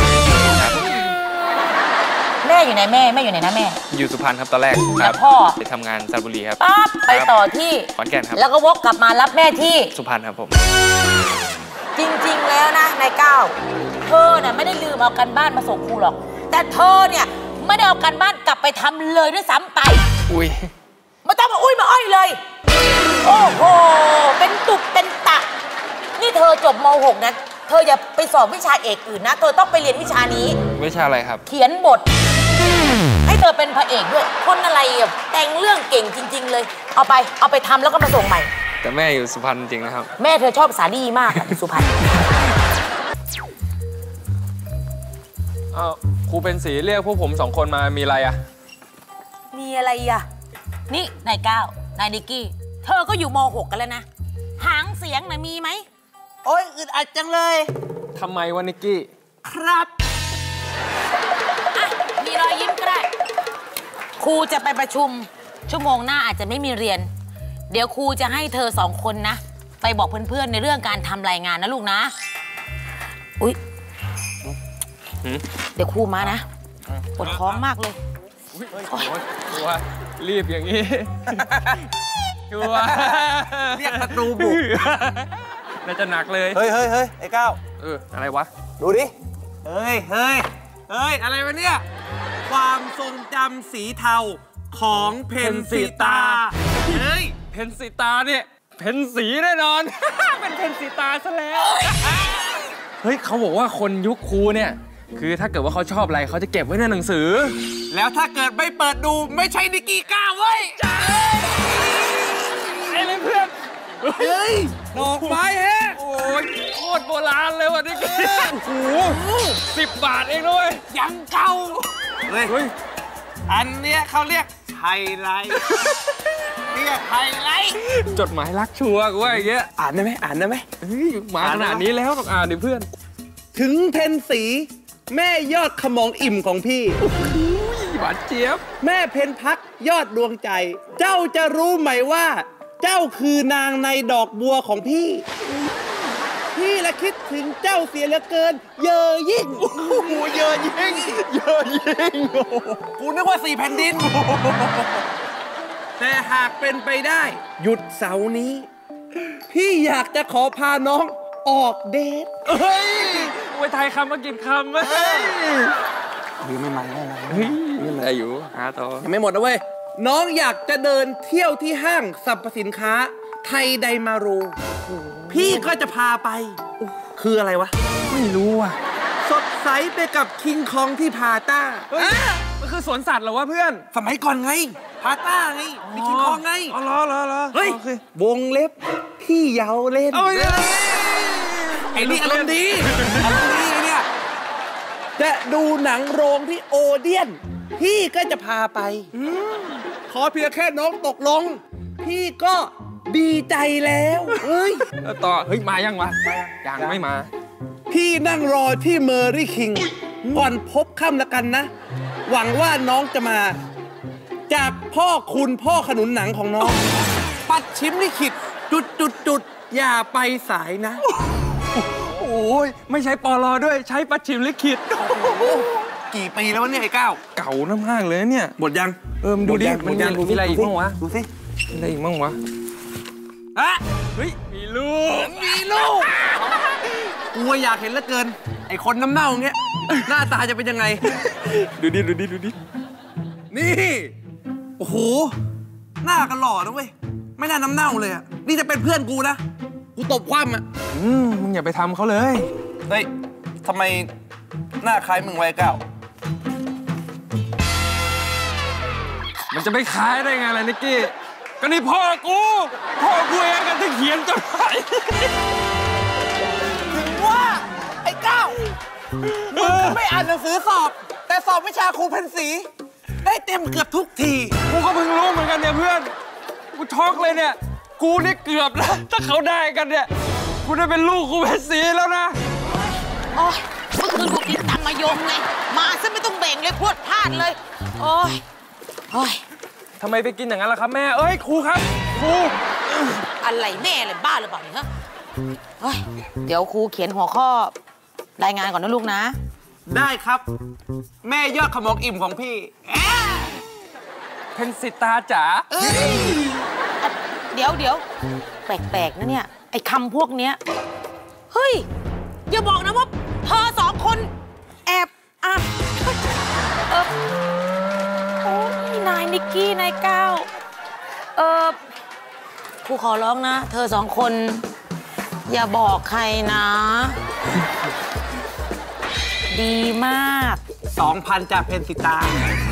แม่อยู่ไหนแม่อยู่ไหนนะแม่อยู่สุพรรณครับตอนแรกคแล้รัวพ่อไปทำงานสระบุรีครับปั๊บไปต่อที่ขอนแก่นครับแล้วก็วกกลับมารับแม่ที่สุพรรณครับผมจริงๆแล้วนะนายก้าวเธอเนี่ยไม่ได้ลืมเอากันบ้านมาส่งครูหรอกแต่เธอเนี่ยไม่ได้เอากันบ้านกลับไปทำเลยด้วยซ้ำไปอุ้ยไม่ต้องมาอุ้ยมาอ้อยเลย โอ้โหเป็นตุกเป็นตะนี่เธอจบม .6 นะเธออย่าไปสอบวิชาเอกอื่นนะเธอต้องไปเรียนวิชานี้วิชาอะไรครับเขียนบท ให้เธอเป็นพระเอกด้วยคนอะไรอ่ะแต่งเรื่องเก่งจริง ๆ เลย เอาไปทำแล้วก็มาส่งใหม่แต่แม่อยู่สุพรรณจริงนะครับแม่เธอชอบสาลีมากอะสุพรรณครูเป็นสีเรียกพวกผม2 คนมามีอะไรอะมีอะไรอ่ะนี่นายก้าวนายนิกกี้เธอก็อยู่ม .6 กันแล้วนะหางเสียงน่ะมีไหมโอ๊ยอึดอัดจังเลยทำไมวะนิกกี้ครับอ่ะมีรอยยิ้มก็ได้ครูจะไปประชุมชั่วโมงหน้าอาจจะไม่มีเรียน เดี๋ยวครูจะให้เธอ2 คนนะไปบอกเพื่อนๆในเรื่องการทำรายงานนะลูกนะอุ๊ยเดี๋ยวครูมานะปวดท้องมากเลยกลัวรีบอย่างนี้กลัวเรียกศัตรูบุกน่าจะหนักเลยเฮ้ยไอ้ก้าวอะไรวะดูดิ เฮ้ย อะไรวะเนี่ย ความทรงจำสีเทาของเพนสีตา เฮ้ยเพนสีตาเนี่ยเพนสีแน่นอน เป็นเพนสีตาซะแล้ว เฮ้ยเขาบอกว่าคนยุคครูเนี่ยคือถ้าเกิดว่าเขาชอบอะไรเขาจะเก็บไว้ในหนังสือแล้วถ้าเกิดไม่เปิดดูไม่ใช่นิกกี้ก้าวเว้ยไอ้เลยเพื่อนเฮ้ย ดอกไม้แฮะโอ้ยโคตรโบราณเลยว่ะนี่กี้โอ้โห10 บาทเองด้วยยังเก่า เฮ้ย อันเนี้ยเขาเรียกไฮไลท์ เรียกไฮไลท์จดหมายรักชัวร์กูว่าอย่างเงี้ยอ่านได้ไหมเฮ้ยมาขนาดนี้แล้วต้องอ่านดิเพื่อนถึงเพนสีแม่ยอดขมองอิ่มของพี่หวานเจี๊ยบแม่เพนพักยอดดวงใจ เจ้าจะรู้ไหมว่า เจ้าคือนางในดอกบัวของพี่ พี่ละคิดถึงเจ้าเสียเหลือเกิน เยอยิ่งเยอยิ่งกูนึกว่า4 แผ่นดิน แต่หากเป็นไปได้ หยุดเสาร์นี้ พี่อยากจะขอพาน้องออกเดทเฮ้ยไว้ไทยคำมากินคำเฮ้ยดีไม่มันแน่นะเฮ้ยอะไรอยู่หาต่อยังไม่หมดนะเว้ย น้องอยากจะเดินเที่ยวที่ห้างสรรพสินค้าไทยไดมารูพี่ก็จะพาไป คืออะไรวะไม่รู้ว่ะสดใสไปกับคิงคองที่พาต้ามันคือสวนสัตว์เหรอวะเพื่อนสมัยก่อนไง พาต้าไงมีคิงคองไงอ๋อเหรอเฮ้ยโอควงเล็บพี่เยาเล่นเอาไปเลยไอ้นี่อารมณ์ดีไอ้เนี่ย จะดูหนังโรงที่โอเดียน พี่ก็จะพาไปขอเพียงแค่น้องตกลง พี่ก็ดีใจแล้วเฮ้ยแล้วต่อเฮ้ยมายังวะยังไม่มาพี่นั่งรอที่เมอร์รี่คิงก่อนพบค่ำละกันนะ หวังว่าน้องจะมา จากพ่อคุณพ่อขนุนหนังของน้อง ปัดชิมลิขิตจุดอย่าไปสายนะโอ้ยไม่ใช้ปลอด้วยใช้ปัจฉิมลิขิตกี่ปีแล้ววะเนี่ยไอ้ก้าวเก่ามากเลยเนี่ยหมดยังมันดูดิหมดยังมันมีอะไรอีกบ้างวะดูสิมีอะไรอีกบ้างวะอะเฮ้ยมีลูกกูอยากเห็นเหลือเกิน ไอ้คนน้ำเน่าอย่างเงี้ย หน้าตาจะเป็นยังไงดูดินี่ โอ้โห หน้ากันหล่อนะเว้ย ไม่น่าน้ำเน่าเลยอ่ะ นี่จะเป็นเพื่อนกูนะ กูตบคว่ำอ่ะมึงอย่าไปทำเขาเลยเฮ้ย ทำไมหน้าคล้ายมึงไว้ก้าวมันจะไม่คล้ายได้ไงล่ะนิกกี้ก็นี่พ่อกูเองกันที่เขียนจดหมายถึงว่า ไอ้ก้าวมึงไม่อ่านหนังสือสอบ แต่สอบวิชาครูเพนสีได้เต็มเกือบทุกทีกูก็เพิ่งรู้เหมือนกันเนี่ยเพื่อนกูช็อกเลยเนี่ยกูนี่เกือบแล้วถ้าเขาได้กันเนี่ยกูได้เป็นลูกครูเพชรศรีแล้วนะโอ้ยเมื่อคืนกูกินตำมะยมไงมาซะไม่ต้องเบ่งเลยพรวดพลาดเลยโอ้ยทำไมไปกินอย่างนั้นล่ะครับแม่เอ้ยครูครับครูอะไรแม่อะไรบ้าหรือเปล่าเนี่ยฮะเฮ้ยเดี๋ยวครูเขียนหัวข้อรายงานก่อนนะลูกนะได้ครับ แม่ยอดขมกอิ่มของพี่เพนสิตาจ๋าเดี๋ยวแปลกๆนะเนี่ยไอ้คำพวกเนี้ยเฮ้ยอย่าบอกนะว่าเธอสองคนแอบอ่ะโอ้ยนายนิกกี้นายก้าวครูขอร้องนะ เธอสองคนอย่าบอกใครนะ ดีมาก 2,000จากเพนสิตา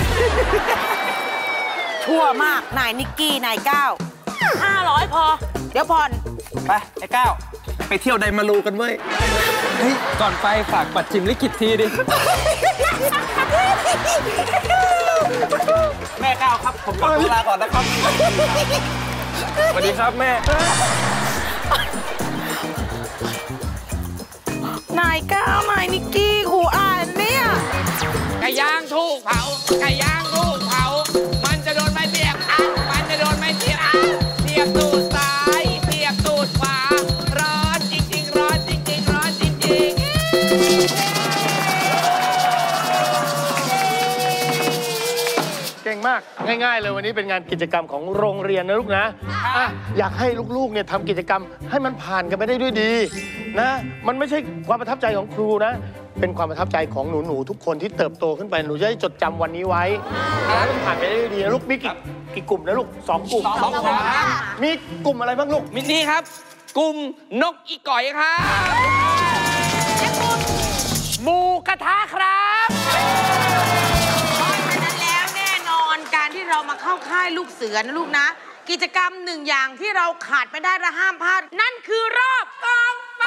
ชั่วมากนายนิกกี้นายก้าว500พอเดี๋ยวผ่อนไป ไอ้ก้าวไปเที่ยวไดมารูกันเว้ยเฮ้ยก่อนไปฝากปัดชิมลิขิตทีดิแม่ก้าวครับ ผมขอตัวลาก่อนนะครับสวัสดีครับแม่นายก้าวนายนิกกี้ครูอ่านเนี่ยไก่ย่างถูกเผาไก่ย่างถูกเผามันจะโดนไม้เสียบมันจะโดนไม้เสียบเสียบตูดซ้ายเสียบตูดขวาร้อนจริงๆร้อนจริงๆร้อนจริงๆเก่งมากง่ายๆเลยวันนี้เป็นงานกิจกรรมของโรงเรียนนะลูกนะอ่ะอยากให้ลูกๆเนี่ยทำกิจกรรมให้มันผ่านกันไปได้ด้วยดีนะมันไม่ใช่ความประทับใจของครูนะเป็นความประทับใจของหนูๆทุกคนที่เติบโตขึ้นไปหนูจะได้จดจำวันนี้ไว้แล้วมันผ่านไปได้ด้วยดีนะลูกมีกี่กลุ่มนะลูก2 กลุ่มสองกลุ่มครับมีกลุ่มอะไรบ้างลูกมินี่ครับกลุ่มนกอีก่อยครับหมูกระทะครับเพราะฉะนั้นแล้วแน่นอนการที่เรามาเข้าค่ายลูกเสือนะลูกนะ กิจกรรมหนึ่งอย่างที่เราขาดไม่ได้และห้ามพลาดนั่นคือรอบกองไฟ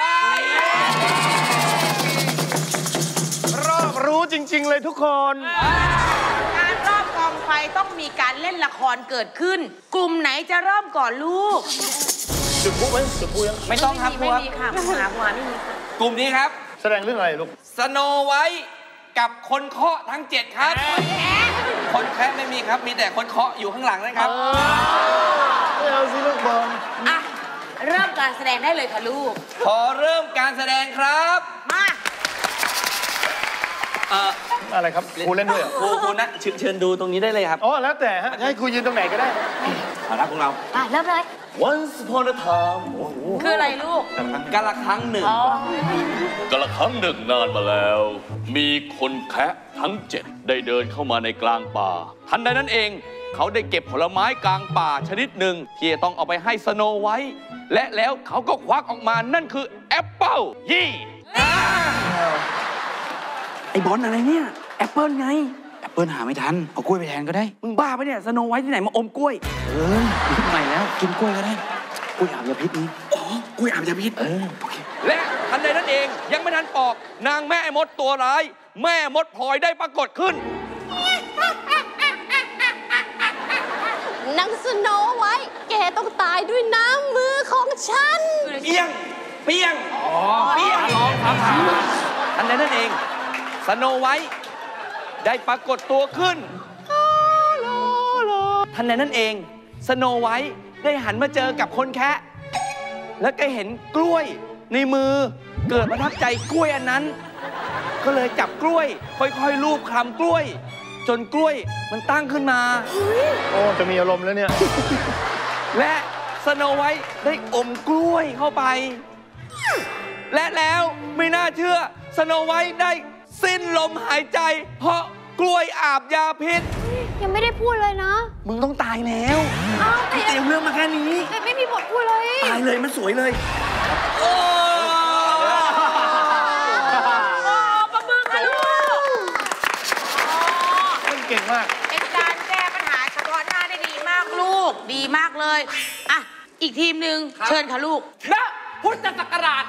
รอบรู้จริงๆเลยทุกคนการรอบกองไฟต้องมีการเล่นละครเกิดขึ้น กลุ่มไหนจะเริ่มก่อนลูกจุดพลุไหมจุดพลุยังไม่ต้องครับครูไม่ครับมีค่ะหาหัวไม่มีค่ะกลุ่มนี้ครับแสดงเรื่องอะไรลูกสโนไวท์กับคนเคาะทั้ง 7 ครับ คนแคะไม่มีครับ มีแต่คนเคาะอยู่ข้างหลังนะครับไม่เอาสิลูกบอลอ่ะ เริ่มการแสดงได้เลยค่ะลูกขอเริ่มการแสดงครับมาอะไรครับครูเล่นด้วยเหรอครูนะเชิญดูตรงนี้ได้เลยครับอ๋อแล้วแต่ฮะให้ครูยืนตรงไหนก็ได้เอาละพวกเราเริ่มเลย Once upon a time คืออะไรลูกกาละครั้งหนึ่งกาละครั้งหนึ่งนานมาแล้ว มีคนแคะทั้ง 7 ได้เดินเข้ามาในกลางป่า ทันใดนั้นเองเขาได้เก็บผลไม้กลางป่าชนิดหนึ่งที่จะต้องเอาไปให้สโนไวท์และแล้วเขาก็ควักออกมานั่นคือแอปเปิลยี่ไอ้บอลอะไรเนี่ย แอปเปิลไง แอปเปิลหาไม่ทัน เอากล้วยไปแทนก็ได้ มึงบ้าปะเนี่ย สโนไวท์ที่ไหนมาอมกล้วย ยุคใหม่แล้ว กินกล้วยก็ได้ กล้วยอาบยาพิษนี่อ๋อกล้วยอาบยาพิษโอเคและทันใดนั้นเองยังไม่ทันปอกนางแม่มดตัวร้าย แม่มดพลอยได้ปรากฏขึ้นนางสโนไว้ แกต้องตายด้วยน้ำมือของฉันเปี้ยง เปี้ยง เปี้ยงทันใดนั้นเอง สโนไวท์ได้ปรากฏตัวขึ้น ทันใดนั้นเอง สโนไวท์ได้หันมาเจอกับคนแคะแล้วแกเห็นกล้วยในมือเกิดประทับใจกล้วยอันนั้น ก็เลยจับกล้วย ค่อยๆลูบคลำกล้วย จนกล้วยมันตั้งขึ้นมาโอ้จะมีอารมณ์แล้วเนี่ยและสโนไวท์ได้อมกล้วยเข้าไป และแล้วไม่น่าเชื่อสโนไวท์ได้สิ้นลมหายใจ เพราะกล้วยอาบยาพิษยังไม่ได้พูดเลยนะมึงต้องตายแล้วอ้าวแต่เตรียมเรื่องมาแค่นี้ไม่มีบทพูดเลยตายเลยมันสวยเลยโอ้ประมือกันลูกมันเก่งมากเป็นการแก้ปัญหาเฉพาะหน้าได้ดีมากลูก ดีมากเลย อ่ะ อีกทีมหนึ่งเชิญค่ะลูกณพุทธศักราช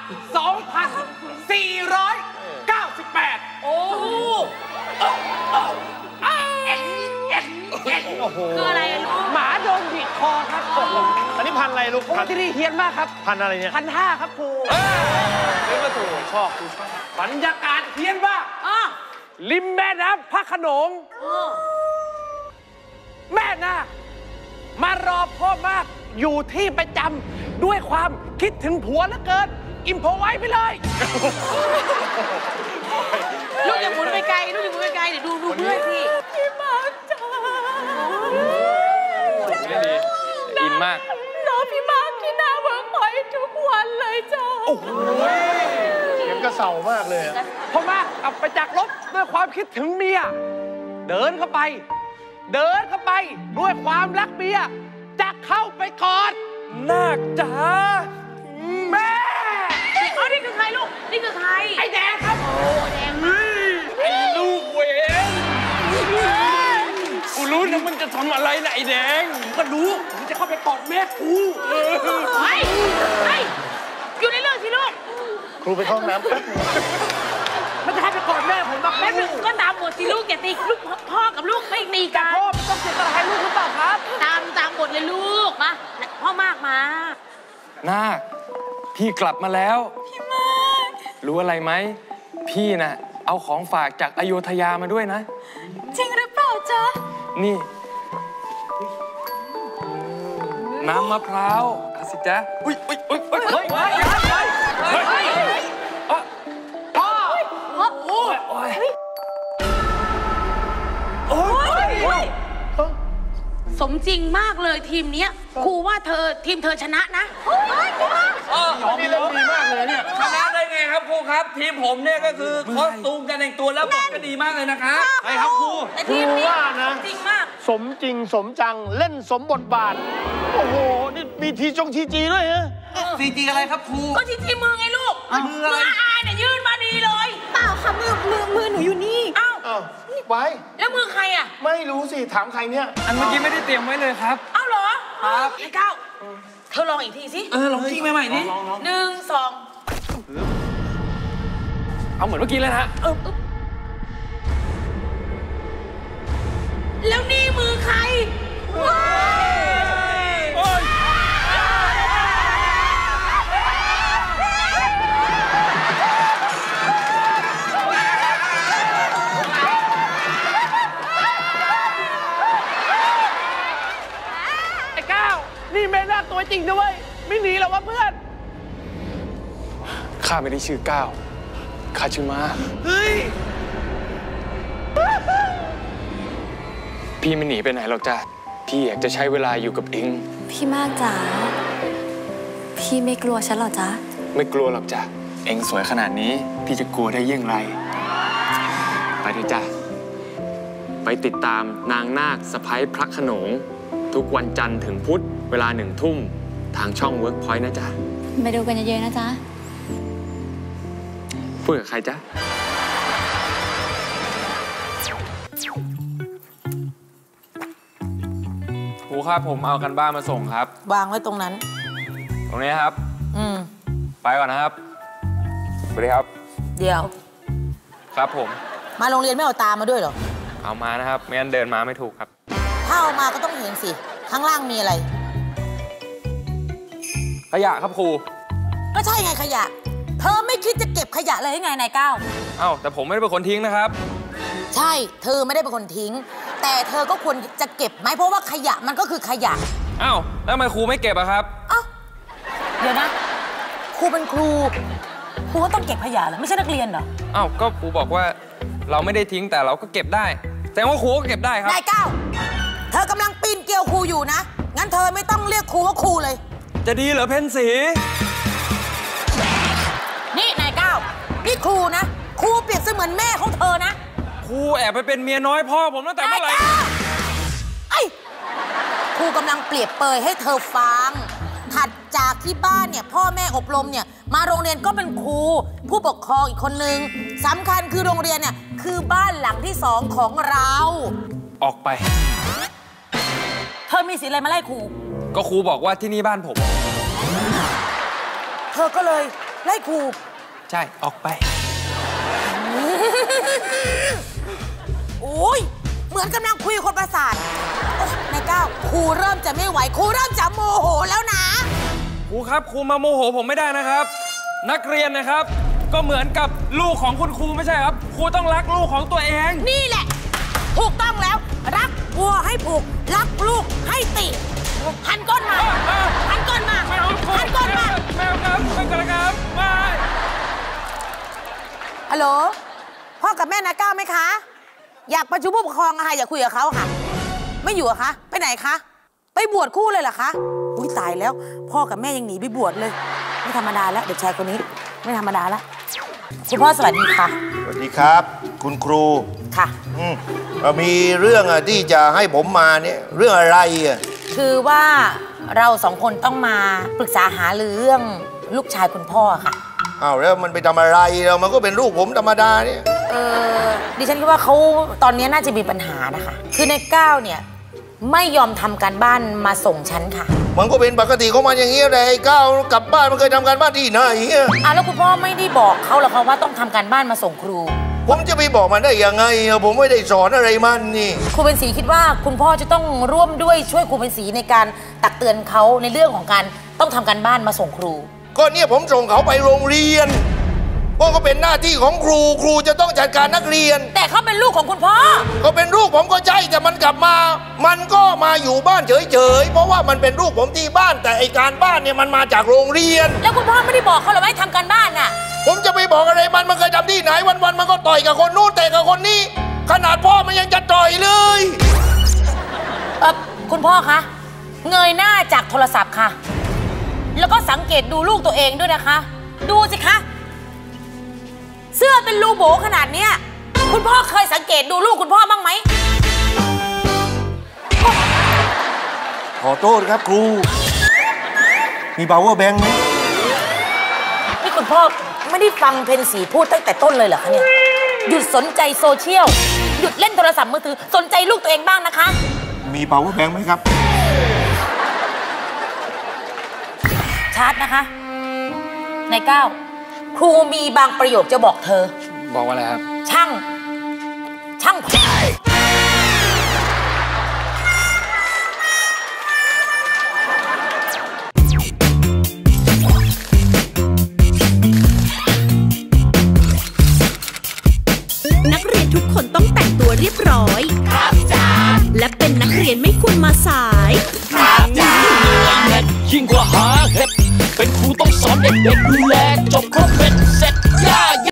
2498 โอ้โหคืออะไรอะลูกหมาโดนบีบคอครับอันนี้พันอะไรลูกโอ้ที่นี่เฮี้ยนมากครับพันอะไรเนี่ย 1,500ครับครูเฮ้ยมาถูกชอบบรรยากาศเฮี้ยนมากอ่ะริมแม่น้ำพระโขนง แม่นาคมารอพ่อมากอยู่ที่ประจำด้วยความคิดถึงผัวเหลือเกิน อิมโพไว้ไปเลยลูกอย่าหมุนไปไกล ลูกอย่าหมุนไปไกล เดี๋ยวดูเพื่อนพี่พี่มาจ้าอินมากรอพี่มาที่หน้าเวิร์กพอยต์ทุกวันเลยจ้าเสียงกระเสามากเลยอะพ่อมากกลับไปจากรถด้วยความคิดถึงเมีย เดินเข้าไปด้วยความรักเมียจะเข้าไปกอดนาคจ๋าแม่เอานี่คือใครลูก นี่คือใครไอ้แดงครับโอ้แดงมากไอ้ลูกเวนกูรู้นะมึงจะทำอะไรนะไอ้แดงก็รู้ผมจะเข้าไปกอดแม่กูเฮ้ยอยู่ในเรื่องสิลูกครูไปเข้าห้องน้ำแป๊บนึงมันจะให้ไปกอดแม่ผมแบบแป๊บนึงก็ตามบทสิลูกอย่าตีลูกพ่อกับลูกไม่ตีกันพ่อมันต้องเสียสละให้ลูกหรือเปล่าครับตามบทเลยลูก มาพ่อมากมานาค พี่กลับมาแล้ว พี่มาก รู้อะไรไหม พี่น่ะ เอาของฝากจากอโยธยามาด้วยนะจริงหรือเปล่าจ๊ะนี่ น้ำมะพร้าวเอาสิจ๊ะอุ้ยเฮ้ยพ่อโอ้ยสมจริงมากเลยทีมเนี้ยครูว่าทีมเธอชนะนะนี่เล่นดีมากเลยเนี่ยชนะได้ไงครับครูครับ ทีมผมเนี่ยก็คือคอสตูมการแต่งตัวแล้วบทก็ดีมากเลยนะครับใช่ครับครูแต่ทีมนี้ว่านะจริงมากสมจริงสมจังเล่นสมบทบาท โอ้โห นี่มีทีจีด้วยฮะซีจีอะไรครับครูก็ที่มือไงลูกมืออะไรอายเนี่ยยื่นมาดีเลยเปล่าค่ะมือหนูอยู่นี่เอ้าอ้าวไว้แล้วมือใครอ่ะไม่รู้สิ ถามใครเนี่ยอันเมื่อกี้ไม่ได้เตรียมไว้เลยครับเอ้าเหรอ ครับไอ้ก้าวเธอลองอีกทีสิลองกิ้งใหม่ๆนี่ 1 2 เอาเหมือนเมื่อกี้เลยนะฮะแล้วนี่มือใครว้ายไอ้ก้าว นี่แม่นาคตัวจริงด้วย ไม่หนีหรอกวะเพื่อนข้าไม่ได้ชื่อก้าวข้าชื่อมาเฮ้ยพี่ไม่หนีไปไหนหรอกจ้ะ พี่อยากจะใช้เวลาอยู่กับเองพี่มากจ๋า พี่ไม่กลัวฉันหรอจ๊ะไม่กลัวหรอกจ้ะ เองสวยขนาดนี้ พี่จะกลัวได้ยังไง ไปเถอะจ้ะ ไปติดตามนางนาคสะใภ้พระโขนง ทุกวันจันทร์ถึงพุธเวลา1 ทุ่มทางช่อง Workpoint นะจ๊ะไปดูกันเยอะๆนะจ๊ะพูดกับใครจ๊ะ ครูครับผมเอากันบ้านมาส่งครับวางไว้ตรงนั้นตรงนี้ครับ ไปก่อนนะครับ สวัสดีครับเดี๋ยวครับผมมาโรงเรียนไม่เอาตามมาด้วยเหรอเอามานะครับ ไม่งั้นเดินมาไม่ถูกครับถ้าเอามาก็ต้องเห็นสิ ข้างล่างมีอะไรขยะครับครูก็ใช่ไงขยะ เธอไม่คิดจะเก็บขยะเลยไงนายก้าวเอ้าแต่ผมไม่ได้เป็นคนทิ้งนะครับใช่ เธอไม่ได้เป็นคนทิ้ง แต่เธอก็ควรจะเก็บไหมเพราะว่าขยะมันก็คือขยะเอ้าแล้วทำไมครูไม่เก็บอะครับเอ้าเดี๋ยวนะครูเป็นครูก็ต้องเก็บขยะเหรอไม่ใช่นักเรียนเหรออ้าวก็ครูบอกว่าเราไม่ได้ทิ้งแต่เราก็เก็บได้แต่ว่าครูก็เก็บได้ครับนายก้าวเธอกำลังปีนเกลียวครูอยู่นะงั้นเธอไม่ต้องเรียกครูว่าครูเลยจะดีเหรอเพนสีนี่นายก้าวนี่ครูนะครูเปรียบเสมือนแม่ของเธอนะครูแอบไปเป็นเมียน้อยพ่อผมตั้งแต่เมื่อไหร่ครูกำลังเปรียบเปยให้เธอฟังถัดจากที่บ้านเนี่ยพ่อแม่อบรมเนี่ยมาโรงเรียนก็เป็นครูผู้ปกครองอีกคนนึงสำคัญคือโรงเรียนเนี่ยคือบ้านหลังที่2ของเราออกไปเธอมีสิทธิ์อะไรมาไล่ครูก็ครูบอกว่าที่นี่บ้านผมเธอก็เลยไล่ครูใช่ออกไปโอ้ยเหมือนกำลังคุยคนประสาทนายก้าวครูเริ่มจะไม่ไหวครูเริ่มจะโมโหแล้วนะครูครับครูมาโมโหผมไม่ได้นะครับนักเรียนนะครับก็เหมือนกับลูกของคุณครูไม่ใช่ครับครูต้องรักลูกของตัวเองนี่แหละถูกต้องแล้วรักวัวให้ผูกรักลูกให้ติหันก้นมาหันก้นมาหันก้นมาแมวครับไม่กระครับไม่ฮัลโหลพ่อกับแม่นายก้าวไหมคะอยากประชุมผู้ปกครองอะค่ะอยากคุยกับเขาค่ะไม่อยู่อะคะไปไหนคะไปบวชคู่เลยเหรอคะอุ้ยตายแล้วพ่อกับแม่ยังหนีไปบวชเลยไม่ธรรมดาแล้วเด็กชายคนนี้ไม่ธรรมดาแล้วคุณพ่อสวัสดีค่ะสวัสดีครับคุณครูค่ะมีเรื่องที่จะให้ผมมาเนี่ยเรื่องอะไรอ่ะคือว่าเรา2คนต้องมาปรึกษาหารือเรื่องลูกชายคุณพ่อค่ะอ้าวแล้วมันไปทำอะไรแล้วมันก็เป็นลูกผมธรรมดาเนี่ยดิฉันคิดว่าเขาตอนนี้น่าจะมีปัญหานะคะคือในก้าวเนี่ยไม่ยอมทำการบ้านมาส่งฉันค่ะมันก็เป็นปกติของมันอย่างนี้เลยไอ้ก้าวกลับบ้านมันเคยทำการบ้านที่ไหนแล้วคุณพ่อไม่ได้บอกเขาหรอคะว่าต้องทำการบ้านมาส่งครูผมจะไปบอกมันได้ยังไงผมไม่ได้สอนอะไรมันนี่ครูเป็นศรีคิดว่าคุณพ่อจะต้องร่วมด้วยช่วยครูเป็นศรีในการตักเตือนเขาในเรื่องของการต้องทำการบ้านมาส่งครูก็เนี่ยผมส่งเขาไปโรงเรียนก็เป็นหน้าที่ของครูจะต้องจัดการนักเรียนแต่เขาเป็นลูกของคุณพ่อก็เป็นลูกผมก็ใช่แต่มันกลับมามันก็มาอยู่บ้านเฉยๆเพราะว่ามันเป็นลูกผมที่บ้านแต่ไอการบ้านเนี่ยมันมาจากโรงเรียนแล้วคุณพ่อไม่ได้บอกเขาหรอว่าให้ทำการบ้านน่ะผมจะไปบอกอะไรมันเคยทำที่ไหนวันๆมันก็ต่อยกับคนนู้นเตะกับคนนี้ขนาดพ่อมันยังจะต่อยเลยคุณพ่อคะเงยหน้าจากโทรศัพท์ค่ะแล้วก็สังเกตดูลูกตัวเองด้วยนะคะดูสิคะเสื้อเป็นรูโบขนาดเนี้ยคุณพ่อเคยสังเกตดูลูกคุณพ่อบ้างไหมขอโทษครับครูมีpower bankไหมนี่คุณพ่อไม่ได้ฟังเพนสีพูดตั้งแต่ต้นเลยเหรอคะเนี่ยหยุดสนใจโซเชียลหยุดเล่นโทรศัพท์มือถือสนใจลูกตัวเองบ้างนะคะมีpower bankไหมครับชาร์จนะคะนายก้าวครูมีบางประโยคจะบอกเธอบอกว่าอะไรครับช่างนักเรียนทุกคนต้องแต่งตัวเรียบร้อยครับจ้าและเป็นนักเรียนไม่ควรมาสายครับจ้ายิ่งกว่าหาเห็ดเป็นครูต้องสอนเด็กๆดูแลจบครบเป็นเสร็จย่า